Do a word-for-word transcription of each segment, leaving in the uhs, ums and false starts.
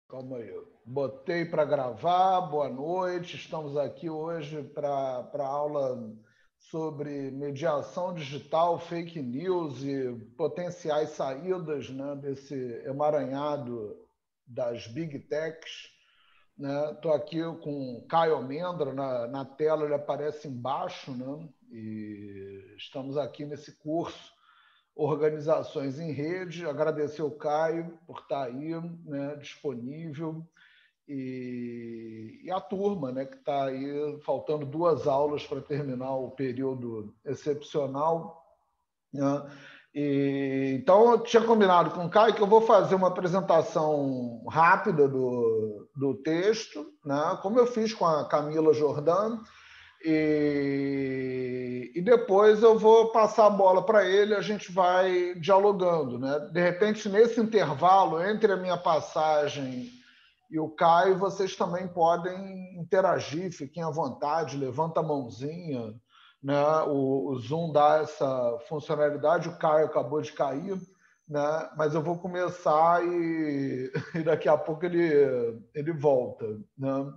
Calma aí. Botei para gravar. Boa noite. Estamos aqui hoje para a aula sobre mediação digital, fake news e potenciais saídas, né, desse emaranhado das big techs. Estou, né? Aqui com o Caio Almendra na, na tela, ele aparece embaixo, né? E estamos aqui nesse curso Organizações em Rede. Agradecer o Caio por estar aí, né, disponível, e, e a turma, né, que está aí, faltando duas aulas para terminar o período excepcional, né? E, então, eu tinha combinado com o Caio que eu vou fazer uma apresentação rápida do, do texto, né, como eu fiz com a Camila Jordão. E, e depois eu vou passar a bola para ele, a gente vai dialogando, né? De repente, nesse intervalo entre a minha passagem e o Caio, vocês também podem interagir, fiquem à vontade, levanta a mãozinha, né? O, o Zoom dá essa funcionalidade, o Caio acabou de cair, né? Mas eu vou começar e, e daqui a pouco ele, ele volta, né?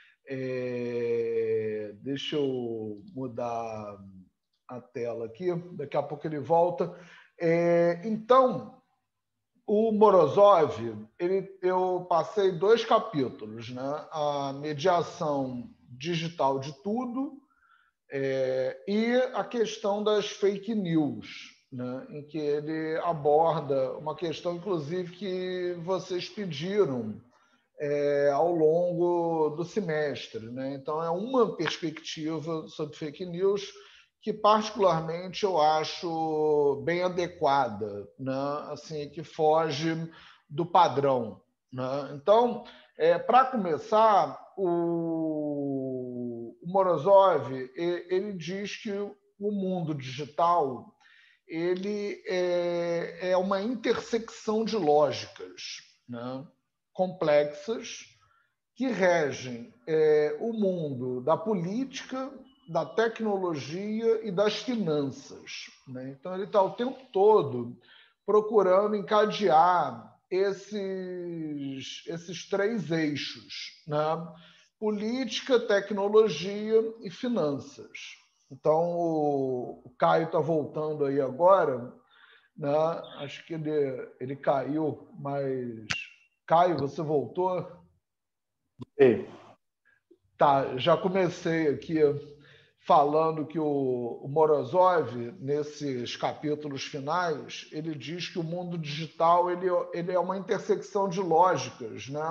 É, deixa eu mudar a tela aqui, daqui a pouco ele volta. É, então, o Morozov, ele, eu passei dois capítulos, né? A mediação digital de tudo, é, e a questão das fake news, né? Em que ele aborda uma questão, inclusive, que vocês pediram é, ao longo do semestre, né? Então, é uma perspectiva sobre fake news que, particularmente, eu acho bem adequada, né? Assim, que foge do padrão, né? Então, é, para começar, o, o Morozov ele diz que o mundo digital ele é, é uma intersecção de lógicas, né, complexas que regem é, o mundo da política, da tecnologia e das finanças, né? Então, ele está o tempo todo procurando encadear esses, esses três eixos, né? Política, tecnologia e finanças. Então, o, o Caio está voltando aí agora, né? Acho que ele, ele caiu, mas... Caio, você voltou? Ei, Tá, já comecei aqui falando que o, o Morozov, nesses capítulos finais, ele diz que o mundo digital ele, ele é uma intersecção de lógicas, né,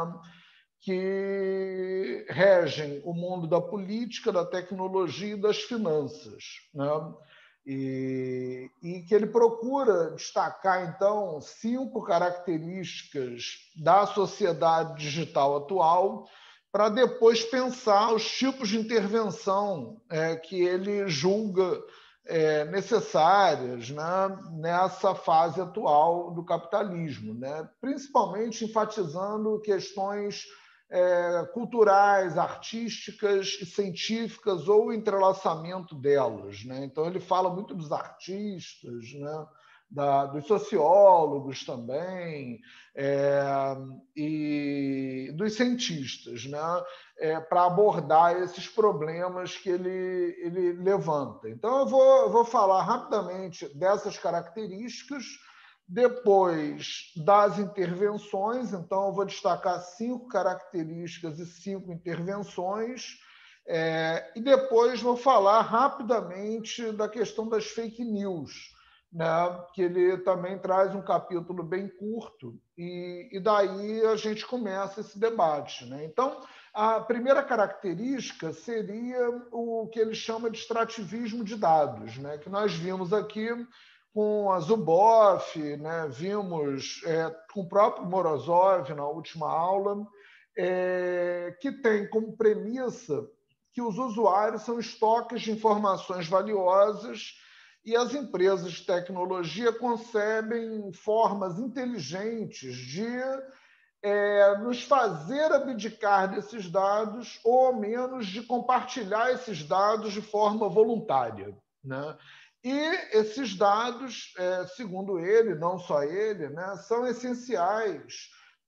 que regem o mundo da política, da tecnologia e das finanças, né? E, e que ele procura destacar, então, cinco características da sociedade digital atual para depois pensar os tipos de intervenção é, que ele julga é, necessárias, né, nessa fase atual do capitalismo, né? Principalmente enfatizando questões é, culturais, artísticas e científicas ou o entrelaçamento delas, né? Então ele fala muito dos artistas, né? Da, dos sociólogos também, é, e dos cientistas, né? É, para abordar esses problemas que ele, ele levanta. Então, eu vou, eu vou falar rapidamente dessas características, depois das intervenções. Então, eu vou destacar cinco características e cinco intervenções, é, e depois vou falar rapidamente da questão das fake news, né, que ele também traz um capítulo bem curto, e, e daí a gente começa esse debate, né? Então, a primeira característica seria o que ele chama de extrativismo de dados, né, que nós vimos aqui com a Zuboff, né, vimos é, com o próprio Morozov na última aula, é, que tem como premissa que os usuários são estoques de informações valiosas e as empresas de tecnologia concebem formas inteligentes de é, nos fazer abdicar desses dados, ou ao menos de compartilhar esses dados de forma voluntária, né? E esses dados, é, segundo ele, não só ele, né, são essenciais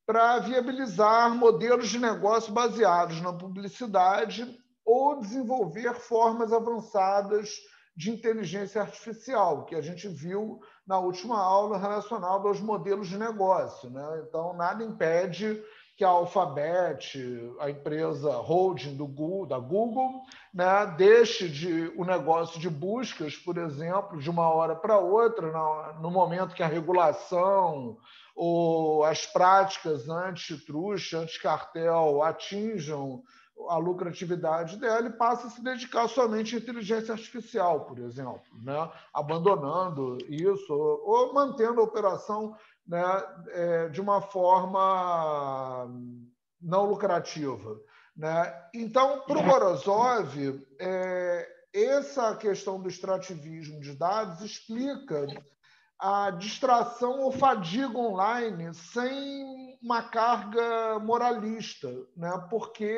para viabilizar modelos de negócio baseados na publicidade ou desenvolver formas avançadas de inteligência artificial, que a gente viu na última aula relacionada aos modelos de negócio, né? Então, nada impede que a Alphabet, a empresa holding do Google, da Google, né, deixe de, o negócio de buscas, por exemplo, de uma hora para outra, no momento que a regulação ou as práticas anti-truxa, anti-cartel atinjam a lucratividade dela e passa a se dedicar somente à inteligência artificial, por exemplo, né? Abandonando isso ou, ou mantendo a operação, né, é, de uma forma não lucrativa, né? Então, para o Morozov, é, essa questão do extrativismo de dados explica a distração ou fadiga online sem uma carga moralista, né? Porque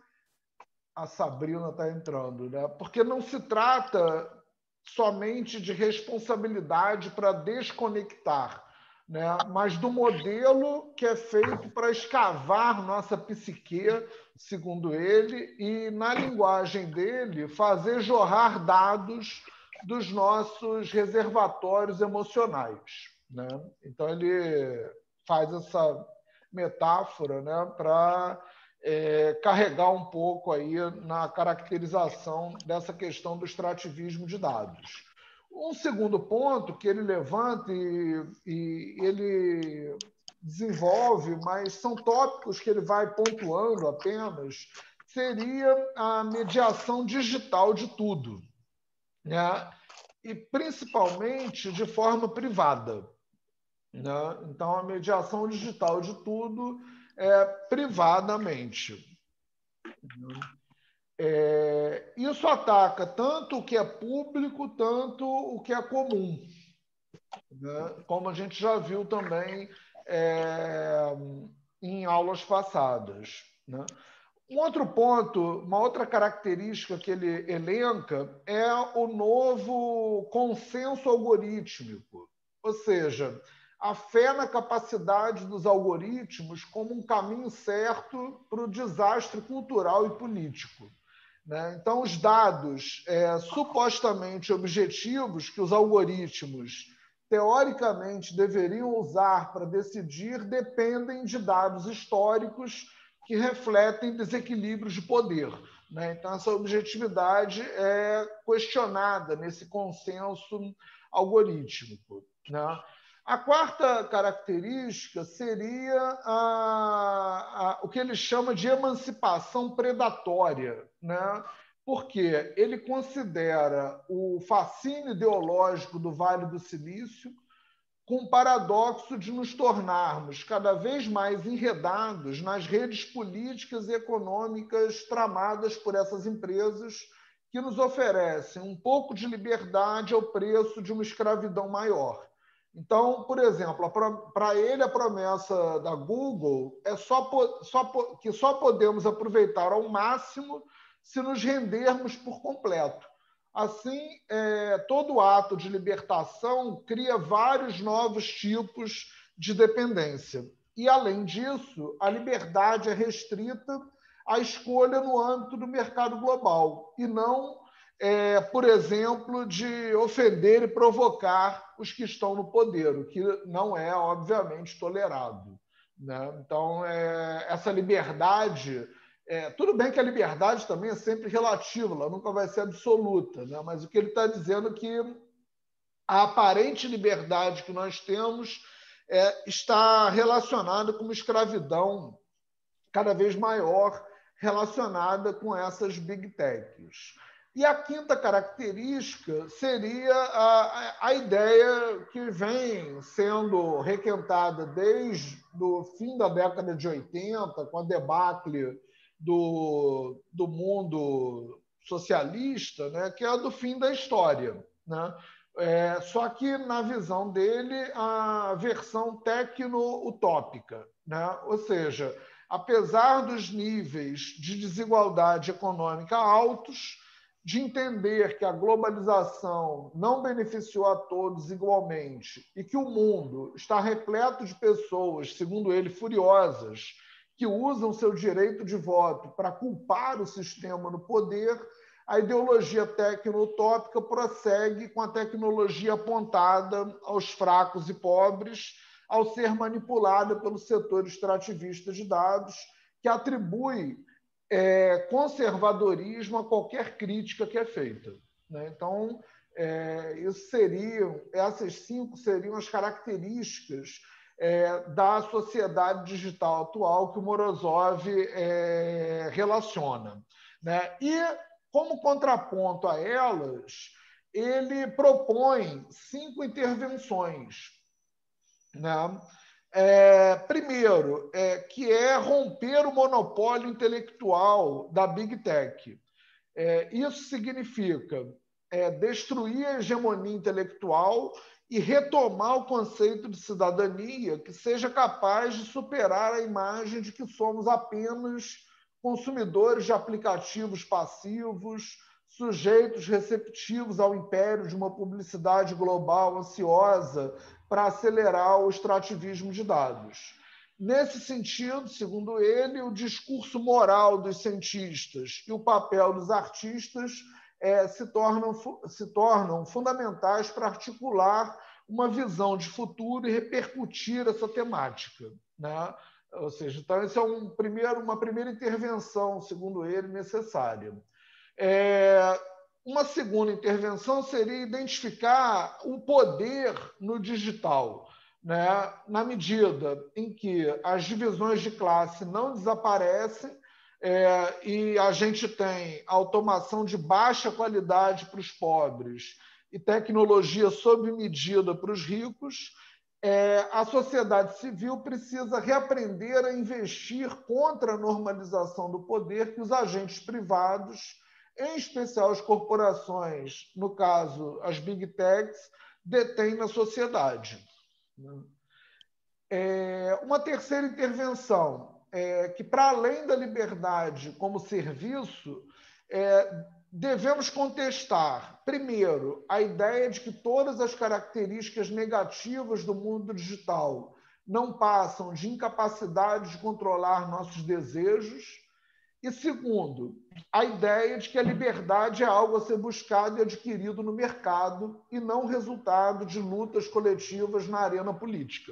a Sabrina está entrando, né? Porque não se trata somente de responsabilidade para desconectar, né? Mas do modelo que é feito para escavar nossa psique, segundo ele, e, na linguagem dele, fazer jorrar dados dos nossos reservatórios emocionais, né? Então, ele faz essa metáfora, né, para é, carregar um pouco aí na caracterização dessa questão do extrativismo de dados. Um segundo ponto que ele levanta e, e ele desenvolve, mas são tópicos que ele vai pontuando apenas, seria a mediação digital de tudo, né? E principalmente de forma privada, né? Então, a mediação digital de tudo é privadamente. É, isso ataca tanto o que é público, tanto o que é comum, né? Como a gente já viu também é, em aulas passadas, né? Um outro ponto, uma outra característica que ele elenca é o novo consenso algorítmico, ou seja, a fé na capacidade dos algoritmos como um caminho certo para o desastre cultural e político, né? Então, os dados é, supostamente objetivos que os algoritmos teoricamente deveriam usar para decidir dependem de dados históricos que refletem desequilíbrios de poder, né? Então, essa objetividade é questionada nesse consenso algorítmico, né? A quarta característica seria a, a, o que ele chama de emancipação predatória, né? Porque ele considera o fascínio ideológico do Vale do Silício com o paradoxo de nos tornarmos cada vez mais enredados nas redes políticas e econômicas tramadas por essas empresas que nos oferecem um pouco de liberdade ao preço de uma escravidão maior. Então, por exemplo, para ele a promessa da Google é só, só, que só podemos aproveitar ao máximo se nos rendermos por completo. Assim, é, todo ato de libertação cria vários novos tipos de dependência. E, além disso, a liberdade é restrita à escolha no âmbito do mercado global e não, é, por exemplo, de ofender e provocar os que estão no poder, o que não é, obviamente, tolerado, né? Então, é, essa liberdade... É, tudo bem que a liberdade também é sempre relativa, ela nunca vai ser absoluta, né? Mas o que ele está dizendo é que a aparente liberdade que nós temos é, está relacionada com uma escravidão cada vez maior relacionada com essas big techs. E a quinta característica seria a, a ideia que vem sendo requentada desde o fim da década de oitenta, com a debacle do, do mundo socialista, né, que é a do fim da história, né? É, só que, na visão dele, a versão tecno-utópica, né? Ou seja, apesar dos níveis de desigualdade econômica altos, de entender que a globalização não beneficiou a todos igualmente e que o mundo está repleto de pessoas, segundo ele, furiosas, que usam seu direito de voto para culpar o sistema no poder, a ideologia tecno-utópica prossegue com a tecnologia apontada aos fracos e pobres, ao ser manipulada pelo setor extrativista de dados, que atribui é, conservadorismo a qualquer crítica que é feita. Né? Então, é, isso seriam, essas cinco seriam as características é, da sociedade digital atual que o Morozov é, relaciona. Né? E, como contraponto a elas, ele propõe cinco intervenções. Né? É, primeiro, é, que é romper o monopólio intelectual da Big Tech. É, isso significa é, destruir a hegemonia intelectual e retomar o conceito de cidadania que seja capaz de superar a imagem de que somos apenas consumidores de aplicativos passivos, sujeitos receptivos ao império de uma publicidade global ansiosa para acelerar o extrativismo de dados. Nesse sentido, segundo ele, o discurso moral dos cientistas e o papel dos artistas é, se, tornam, se tornam fundamentais para articular uma visão de futuro e repercutir essa temática. Né? Ou seja, então, essa é um primeiro, uma primeira intervenção, segundo ele, necessária. É, uma segunda intervenção seria identificar o poder no digital, né? Na medida em que as divisões de classe não desaparecem é, e a gente tem automação de baixa qualidade para os pobres e tecnologia sob medida para os ricos, é, a sociedade civil precisa reaprender a investir contra a normalização do poder que os agentes privados, em especial as corporações, no caso as big techs, detêm na sociedade. É, uma terceira intervenção é que, para além da liberdade como serviço, é, devemos contestar, primeiro, a ideia de que todas as características negativas do mundo digital não passam de incapacidade de controlar nossos desejos, e, segundo, a ideia de que a liberdade é algo a ser buscado e adquirido no mercado e não resultado de lutas coletivas na arena política.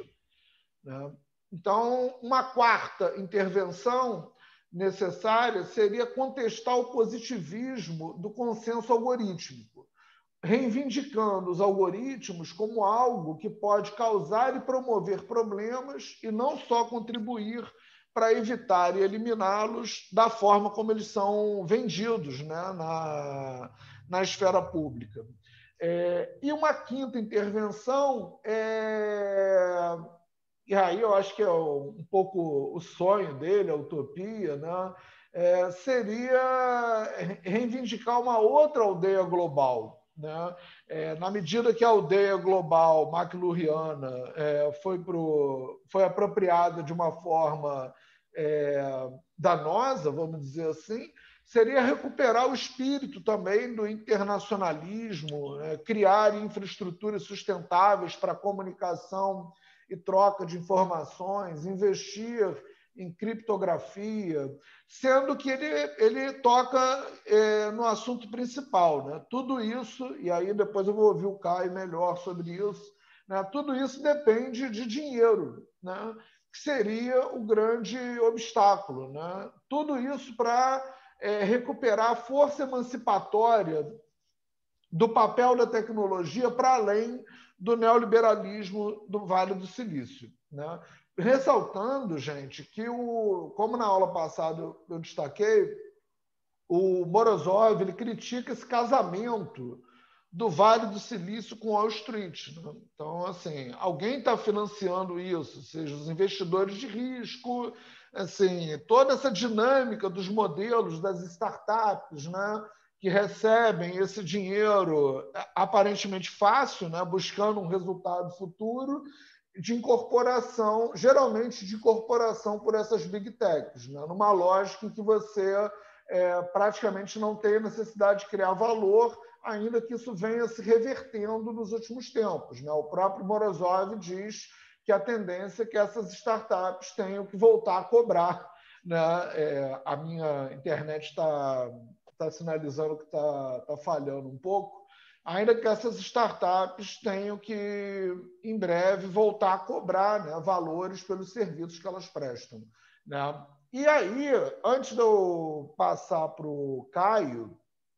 Então, uma quarta intervenção necessária seria contestar o positivismo do consenso algorítmico, reivindicando os algoritmos como algo que pode causar e promover problemas e não só contribuir para evitar e eliminá-los da forma como eles são vendidos, né, na, na esfera pública. É, e uma quinta intervenção é... E aí eu acho que é um pouco o sonho dele, a utopia, né? É, seria reivindicar uma outra aldeia global. Né? É, na medida que a aldeia global McLuhaniana é, foi, pro, foi apropriada de uma forma é, danosa, vamos dizer assim, seria recuperar o espírito também do internacionalismo, né? Criar infraestruturas sustentáveis para a comunicação e troca de informações, investir em criptografia, sendo que ele, ele toca é, no assunto principal. Né? Tudo isso, e aí depois eu vou ouvir o Caio melhor sobre isso, né? Tudo isso depende de dinheiro, né? Que seria o grande obstáculo. Né? Tudo isso para é, recuperar a força emancipatória do papel da tecnologia para além do neoliberalismo do Vale do Silício. Né? Ressaltando, gente, que, o, como na aula passada eu destaquei, o Morozov ele critica esse casamento do Vale do Silício com Wall Street. Né? Então, assim, alguém está financiando isso, seja os investidores de risco, assim, toda essa dinâmica dos modelos das startups, né? Que recebem esse dinheiro aparentemente fácil, né, buscando um resultado futuro, de incorporação, geralmente de incorporação por essas big techs, né, numa lógica em que você é, praticamente não tem necessidade de criar valor, ainda que isso venha se revertendo nos últimos tempos, né? O próprio Morozov diz que a tendência é que essas startups tenham que voltar a cobrar, né? É, a minha internet está tá sinalizando que está tá falhando um pouco, ainda que essas startups tenham que, em breve, voltar a cobrar, né, valores pelos serviços que elas prestam, né? E aí, antes de eu passar para o Caio,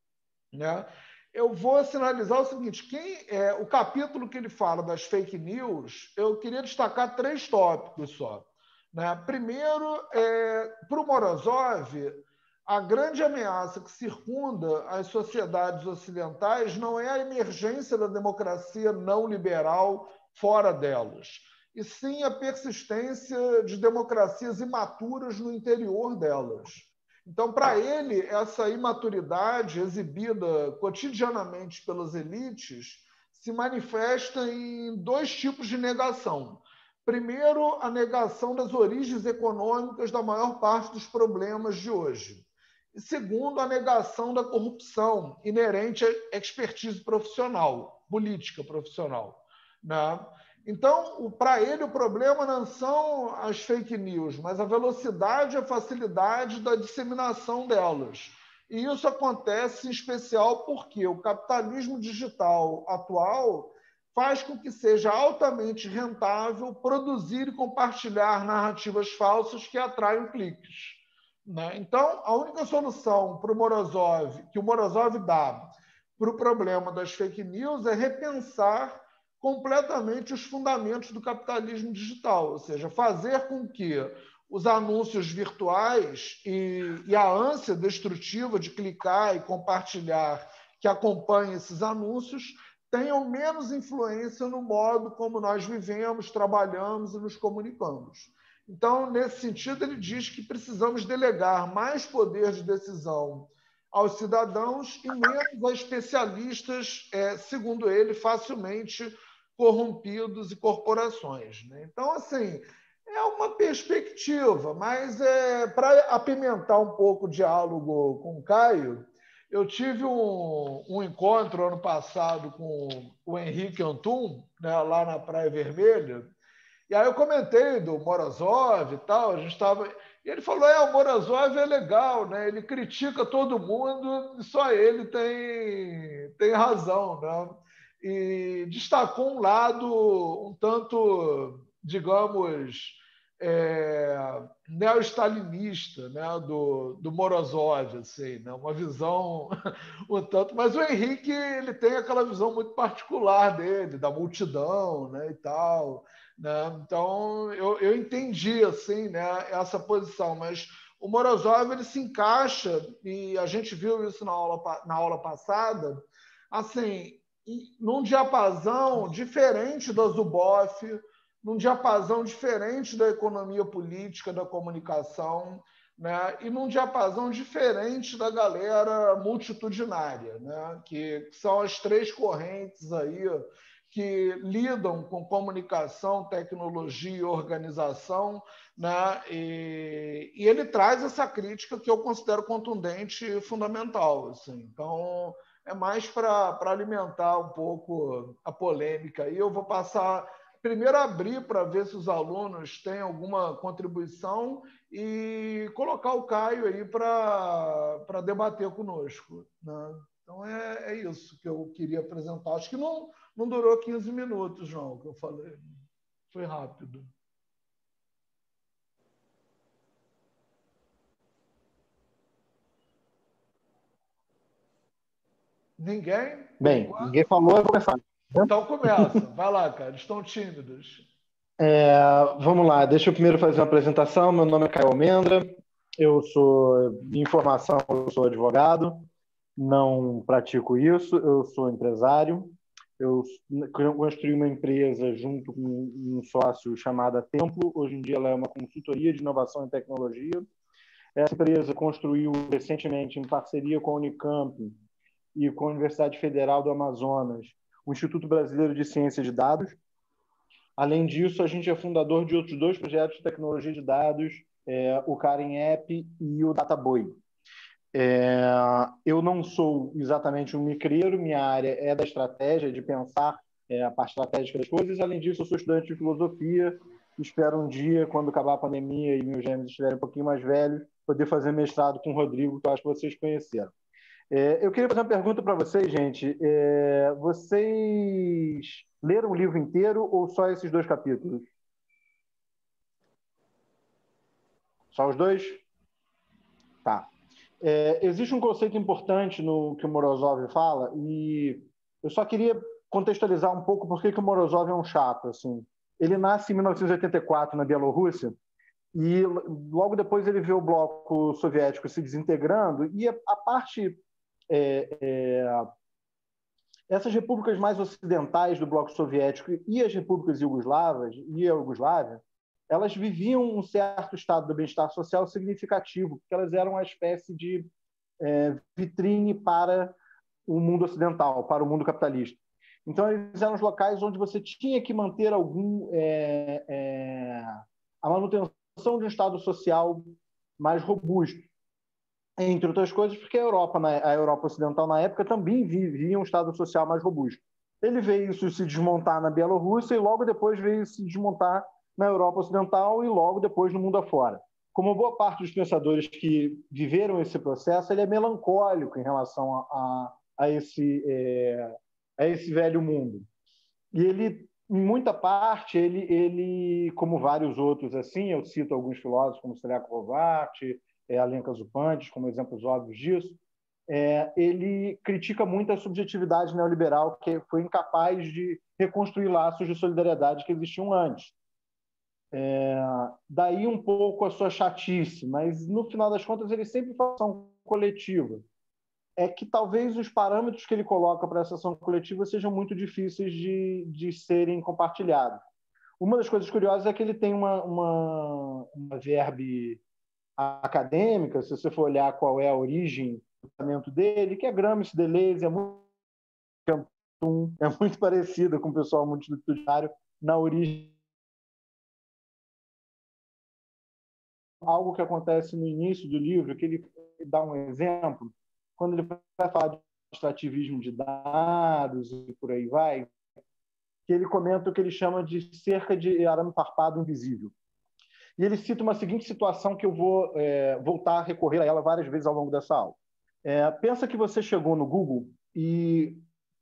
né, eu vou sinalizar o seguinte: quem, é, o capítulo que ele fala das fake news, eu queria destacar três tópicos só. Né? Primeiro, é, para o Morozov, a grande ameaça que circunda as sociedades ocidentais não é a emergência da democracia não liberal fora delas, e sim a persistência de democracias imaturas no interior delas. Então, para ele, essa imaturidade exibida cotidianamente pelas elites se manifesta em dois tipos de negação. Primeiro, a negação das origens econômicas da maior parte dos problemas de hoje. E segundo, a negação da corrupção inerente à expertise profissional, política profissional, né? Então, para ele, o problema não são as fake news, mas a velocidade e a facilidade da disseminação delas. E isso acontece em especial porque o capitalismo digital atual faz com que seja altamente rentável produzir e compartilhar narrativas falsas que atraem cliques. Né? Então, a única solução para o Morozov, que o Morozov dá para o problema das fake news é repensar completamente os fundamentos do capitalismo digital, ou seja, fazer com que os anúncios virtuais e, e a ânsia destrutiva de clicar e compartilhar que acompanha esses anúncios tenham menos influência no modo como nós vivemos, trabalhamos e nos comunicamos. Então, nesse sentido, ele diz que precisamos delegar mais poder de decisão aos cidadãos e menos a especialistas, é, segundo ele, facilmente corrompidos e corporações. Né? Então, assim, é uma perspectiva, mas é, para apimentar um pouco o diálogo com o Caio, eu tive um, um encontro ano passado com o Henrique Antum, né, lá na Praia Vermelha, e aí eu comentei do Morozov e tal, a gente estava... E ele falou, é, o Morozov é legal, né? Ele critica todo mundo e só ele tem, tem razão, né? E destacou um lado um tanto, digamos, é, neo-stalinista, né? do, do Morozov, assim, né? Uma visão um tanto... Mas o Henrique, ele tem aquela visão muito particular dele, da multidão, né? E tal... Né? Então, eu, eu entendi assim, né, essa posição, mas o Morozov ele se encaixa, e a gente viu isso na aula, na aula passada, assim, num diapasão diferente da Zuboff, num diapasão diferente da economia política, da comunicação, né, e num diapasão diferente da galera multitudinária, né, que são as três correntes aí que lidam com comunicação, tecnologia e organização, né? E, e ele traz essa crítica que eu considero contundente e fundamental. Assim. Então, é mais para alimentar um pouco a polêmica. E eu vou passar, primeiro abrir para ver se os alunos têm alguma contribuição e colocar o Caio aí para debater conosco. Né? Então, é, é isso que eu queria apresentar. Acho que não... Não durou quinze minutos, João, que eu falei. Foi rápido. Ninguém? Bem, ninguém falou, eu vou começar. Então começa. Vai lá, cara. Estão tímidos. É, vamos lá, deixa eu primeiro fazer uma apresentação. Meu nome é Caio Almendra, eu sou, em formação, eu sou advogado, não pratico isso, eu sou empresário. Eu construí uma empresa junto com um sócio chamada Templo. Hoje em dia ela é uma consultoria de inovação e tecnologia. Essa empresa construiu recentemente, em parceria com a Unicamp e com a Universidade Federal do Amazonas, o Instituto Brasileiro de Ciência de Dados. Além disso, a gente é fundador de outros dois projetos de tecnologia de dados, é, o Karen App e o DataBoy. É, eu não sou exatamente um micreiro, minha área é da estratégia, de pensar é, a parte estratégica das coisas. Além disso, eu sou estudante de filosofia, espero um dia, quando acabar a pandemia e meus gêmeos estiverem um pouquinho mais velhos, poder fazer mestrado com o Rodrigo, que eu acho que vocês conheceram. É, eu queria fazer uma pergunta para vocês, gente. É, vocês leram o livro inteiro ou só esses dois capítulos? Só os dois? Tá. É, existe um conceito importante no que o Morozov fala, e eu só queria contextualizar um pouco por que que o Morozov é um chato. Assim. Ele nasce em mil novecentos e oitenta e quatro na Bielorrússia, e logo depois ele vê o bloco soviético se desintegrando, e a, a parte... É, é, essas repúblicas mais ocidentais do bloco soviético e as repúblicas iugoslavas e a Iugoslávia, elas viviam um certo estado de bem-estar social significativo, porque elas eram uma espécie de é, vitrine para o mundo ocidental, para o mundo capitalista. Então, eles eram os locais onde você tinha que manter algum é, é, a manutenção de um estado social mais robusto. Entre outras coisas, porque a Europa, a Europa Ocidental, na época, também vivia um estado social mais robusto. Ele veio isso se desmontar na Bielorrússia e logo depois veio se desmontar na Europa Ocidental e logo depois no mundo afora. Como boa parte dos pensadores que viveram esse processo, ele é melancólico em relação a, a, a, esse, é, a esse velho mundo. E ele, em muita parte, ele, ele, como vários outros, assim, eu cito alguns filósofos como Srelak-Hovart, é, Alenka Zupantes, como exemplos óbvios disso, é, ele critica muito a subjetividade neoliberal, que foi incapaz de reconstruir laços de solidariedade que existiam antes. É, daí um pouco a sua chatice, mas no final das contas ele sempre faz ação coletiva. É que talvez os parâmetros que ele coloca para essa ação coletiva sejam muito difíceis de, de serem compartilhados. Uma das coisas curiosas é que ele tem uma, uma, uma verbe acadêmica, se você for olhar qual é a origem do pensamento dele, que é Gramsci, Deleuze, é muito, é muito parecida com o pessoal multitudinário na origem. Algo que acontece no início do livro, que ele dá um exemplo, quando ele vai falar de extrativismo de dados e por aí vai, que ele comenta o que ele chama de cerca de arame farpado invisível. E ele cita uma seguinte situação que eu vou é, voltar a recorrer a ela várias vezes ao longo dessa aula. É, pensa que você chegou no Google e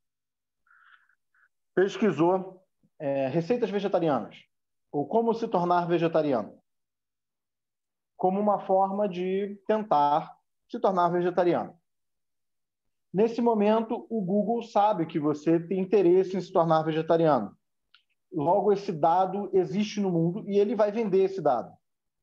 pesquisou é, receitas vegetarianas, ou como se tornar vegetariano, como uma forma de tentar se tornar vegetariano. Nesse momento, o Google sabe que você tem interesse em se tornar vegetariano. Logo, esse dado existe no mundo e ele vai vender esse dado.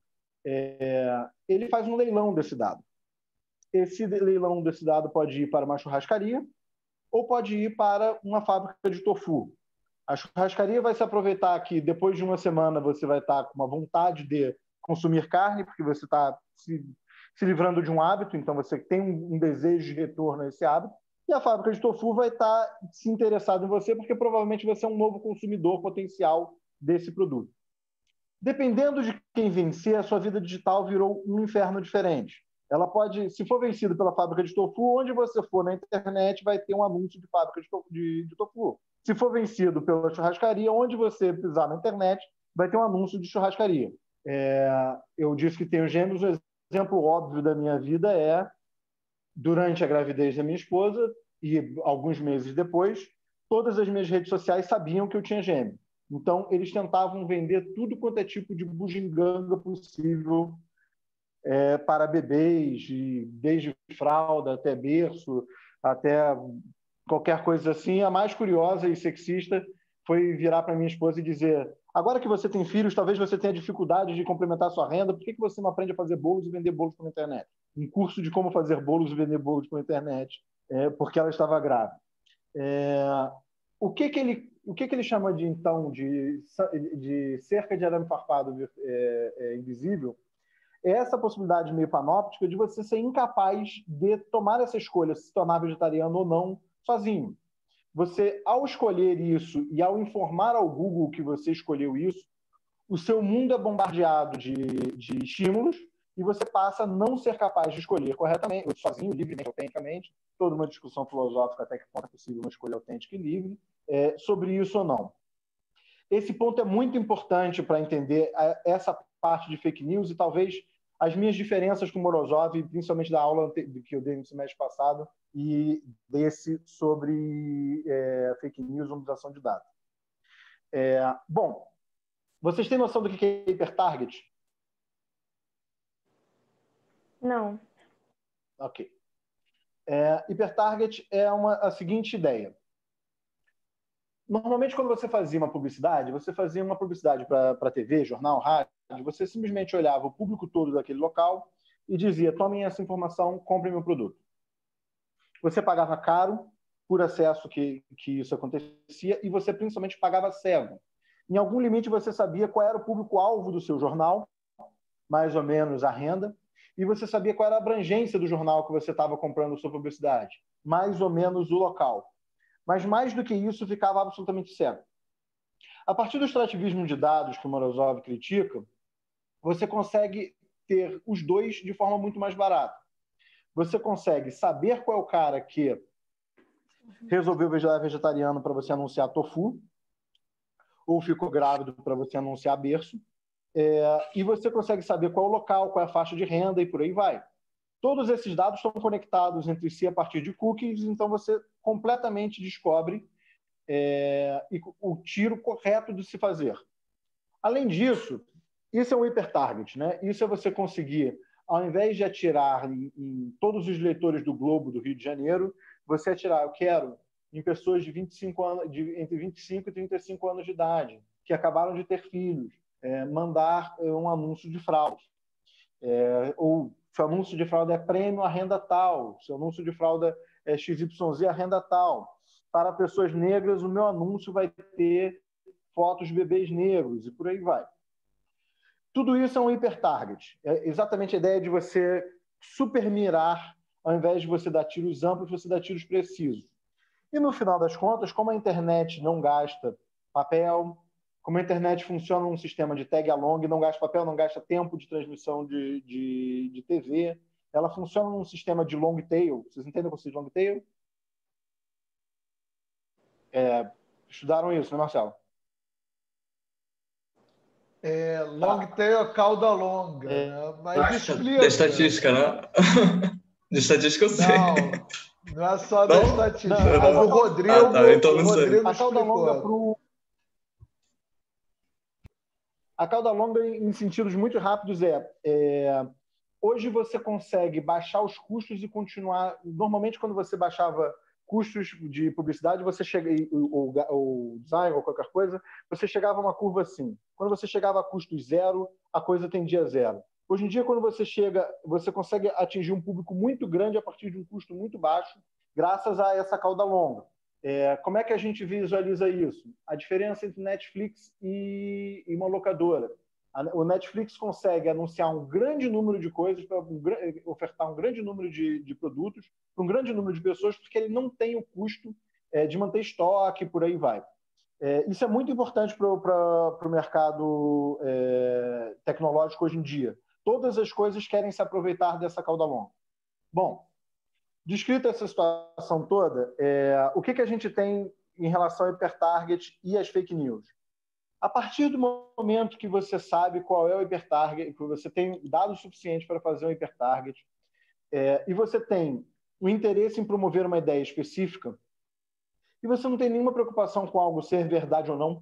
É, ele faz um leilão desse dado. Esse leilão desse dado pode ir para uma churrascaria ou pode ir para uma fábrica de tofu. A churrascaria vai se aproveitar que depois de uma semana você vai estar com uma vontade de consumir carne, porque você está se, se livrando de um hábito, então você tem um, um desejo de retorno a esse hábito, e a fábrica de tofu vai estar se interessada em você, porque provavelmente você é um novo consumidor potencial desse produto. Dependendo de quem vencer, a sua vida digital virou um inferno diferente. Ela pode, se for vencido pela fábrica de tofu, onde você for na internet vai ter um anúncio de fábrica de tofu. De, de tofu. Se for vencido pela churrascaria, onde você pisar na internet vai ter um anúncio de churrascaria. É, eu disse que tenho gêmeos, um exemplo óbvio da minha vida é, durante a gravidez da minha esposa e alguns meses depois, todas as minhas redes sociais sabiam que eu tinha gêmeo. Então, eles tentavam vender tudo quanto é tipo de bugiganga possível é, para bebês, desde fralda até berço, até qualquer coisa assim. A mais curiosa e sexista foi virar para minha esposa e dizer: agora que você tem filhos, talvez você tenha dificuldade de complementar sua renda, por que que você não aprende a fazer bolos e vender bolos pela internet? Um curso de como fazer bolos e vender bolos pela internet, é, porque ela estava grávida. É, o que que ele, o que que ele chama de, então, de, de cerca de arame farpado é, é, invisível? É essa possibilidade meio panóptica de você ser incapaz de tomar essa escolha, se tornar vegetariano ou não, sozinho. Você, ao escolher isso e ao informar ao Google que você escolheu isso, o seu mundo é bombardeado de, de estímulos e você passa a não ser capaz de escolher corretamente, sozinho, livremente, autenticamente, toda uma discussão filosófica até que ponto é possível uma escolha autêntica e livre, é, sobre isso ou não. Esse ponto é muito importante para entender a, essa parte de fake news e talvez as minhas diferenças com Morozov, principalmente da aula que eu dei no semestre passado e desse sobre é, fake news e utilização de dados. É, bom, vocês têm noção do que é hipertarget? Não. Ok. É, hipertarget é uma, a seguinte ideia. Normalmente, quando você fazia uma publicidade, você fazia uma publicidade para T V, jornal, rádio, você simplesmente olhava o público todo daquele local e dizia, tomem essa informação, comprem meu produto. Você pagava caro por acesso que, que isso acontecia e você principalmente pagava cego. Em algum limite, você sabia qual era o público-alvo do seu jornal, mais ou menos a renda, e você sabia qual era a abrangência do jornal que você estava comprando sua publicidade, mais ou menos o local. Mas, mais do que isso, ficava absolutamente cego. A partir do extrativismo de dados que o Morozov critica, você consegue ter os dois de forma muito mais barata. Você consegue saber qual é o cara que resolveu virar vegetariano para você anunciar tofu, ou ficou grávido para você anunciar berço, é, e você consegue saber qual é o local, qual é a faixa de renda e por aí vai. Todos esses dados estão conectados entre si a partir de cookies, então você completamente descobre é, o tiro correto de se fazer. Além disso, isso é um hipertarget, né? Isso é você conseguir, ao invés de atirar em, em todos os leitores do Globo do Rio de Janeiro, você atirar, eu quero, em pessoas de vinte e cinco anos, de, entre vinte e cinco e trinta e cinco anos de idade, que acabaram de ter filhos, é, mandar um anúncio de fraude. É, ou se o anúncio de fraude é prêmio a renda tal, se o anúncio de fraude é X Y Z a renda tal. Para pessoas negras, o meu anúncio vai ter fotos de bebês negros e por aí vai. Tudo isso é um hipertarget. É exatamente a ideia de você supermirar, ao invés de você dar tiros amplos, você dá tiros precisos. E no final das contas, como a internet não gasta papel, como a internet funciona num sistema de tag along, não gasta papel, não gasta tempo de transmissão de, de, de T V, ela funciona num sistema de long tail. Vocês entendem o conceito de long tail? É, estudaram isso, né, Marcelo? É, long tail é cauda longa, É, né? Mas explica. Da estatística, né? De estatística eu sei. Não, não é só da Não? estatística. Não, Mas a- o Rodrigo, Ah, tá, então o não sei. Rodrigo A cauda longa explicou. pro a cauda longa em sentidos muito rápidos é, é hoje você consegue baixar os custos e continuar. Normalmente, quando você baixava custos de publicidade, você chega ou, ou design ou qualquer coisa, você chegava a uma curva assim. Quando você chegava a custos zero, a coisa tendia a zero. Hoje em dia, quando você chega, você consegue atingir um público muito grande a partir de um custo muito baixo, graças a essa cauda longa. É, como é que a gente visualiza isso? A diferença entre Netflix e, e uma locadora. A, o Netflix consegue anunciar um grande número de coisas, para um, ofertar um grande número de, de produtos para um grande número de pessoas, porque ele não tem o custo é, de manter estoque, por aí vai. É, isso é muito importante para o mercado é, tecnológico hoje em dia. Todas as coisas querem se aproveitar dessa cauda longa. Bom, descrita essa situação toda, é, o que, que a gente tem em relação ao hipertarget e às fake news? A partir do momento que você sabe qual é o hipertarget, que você tem dados suficientes para fazer um hipertarget, é, e você tem o interesse em promover uma ideia específica, e você não tem nenhuma preocupação com algo ser verdade ou não,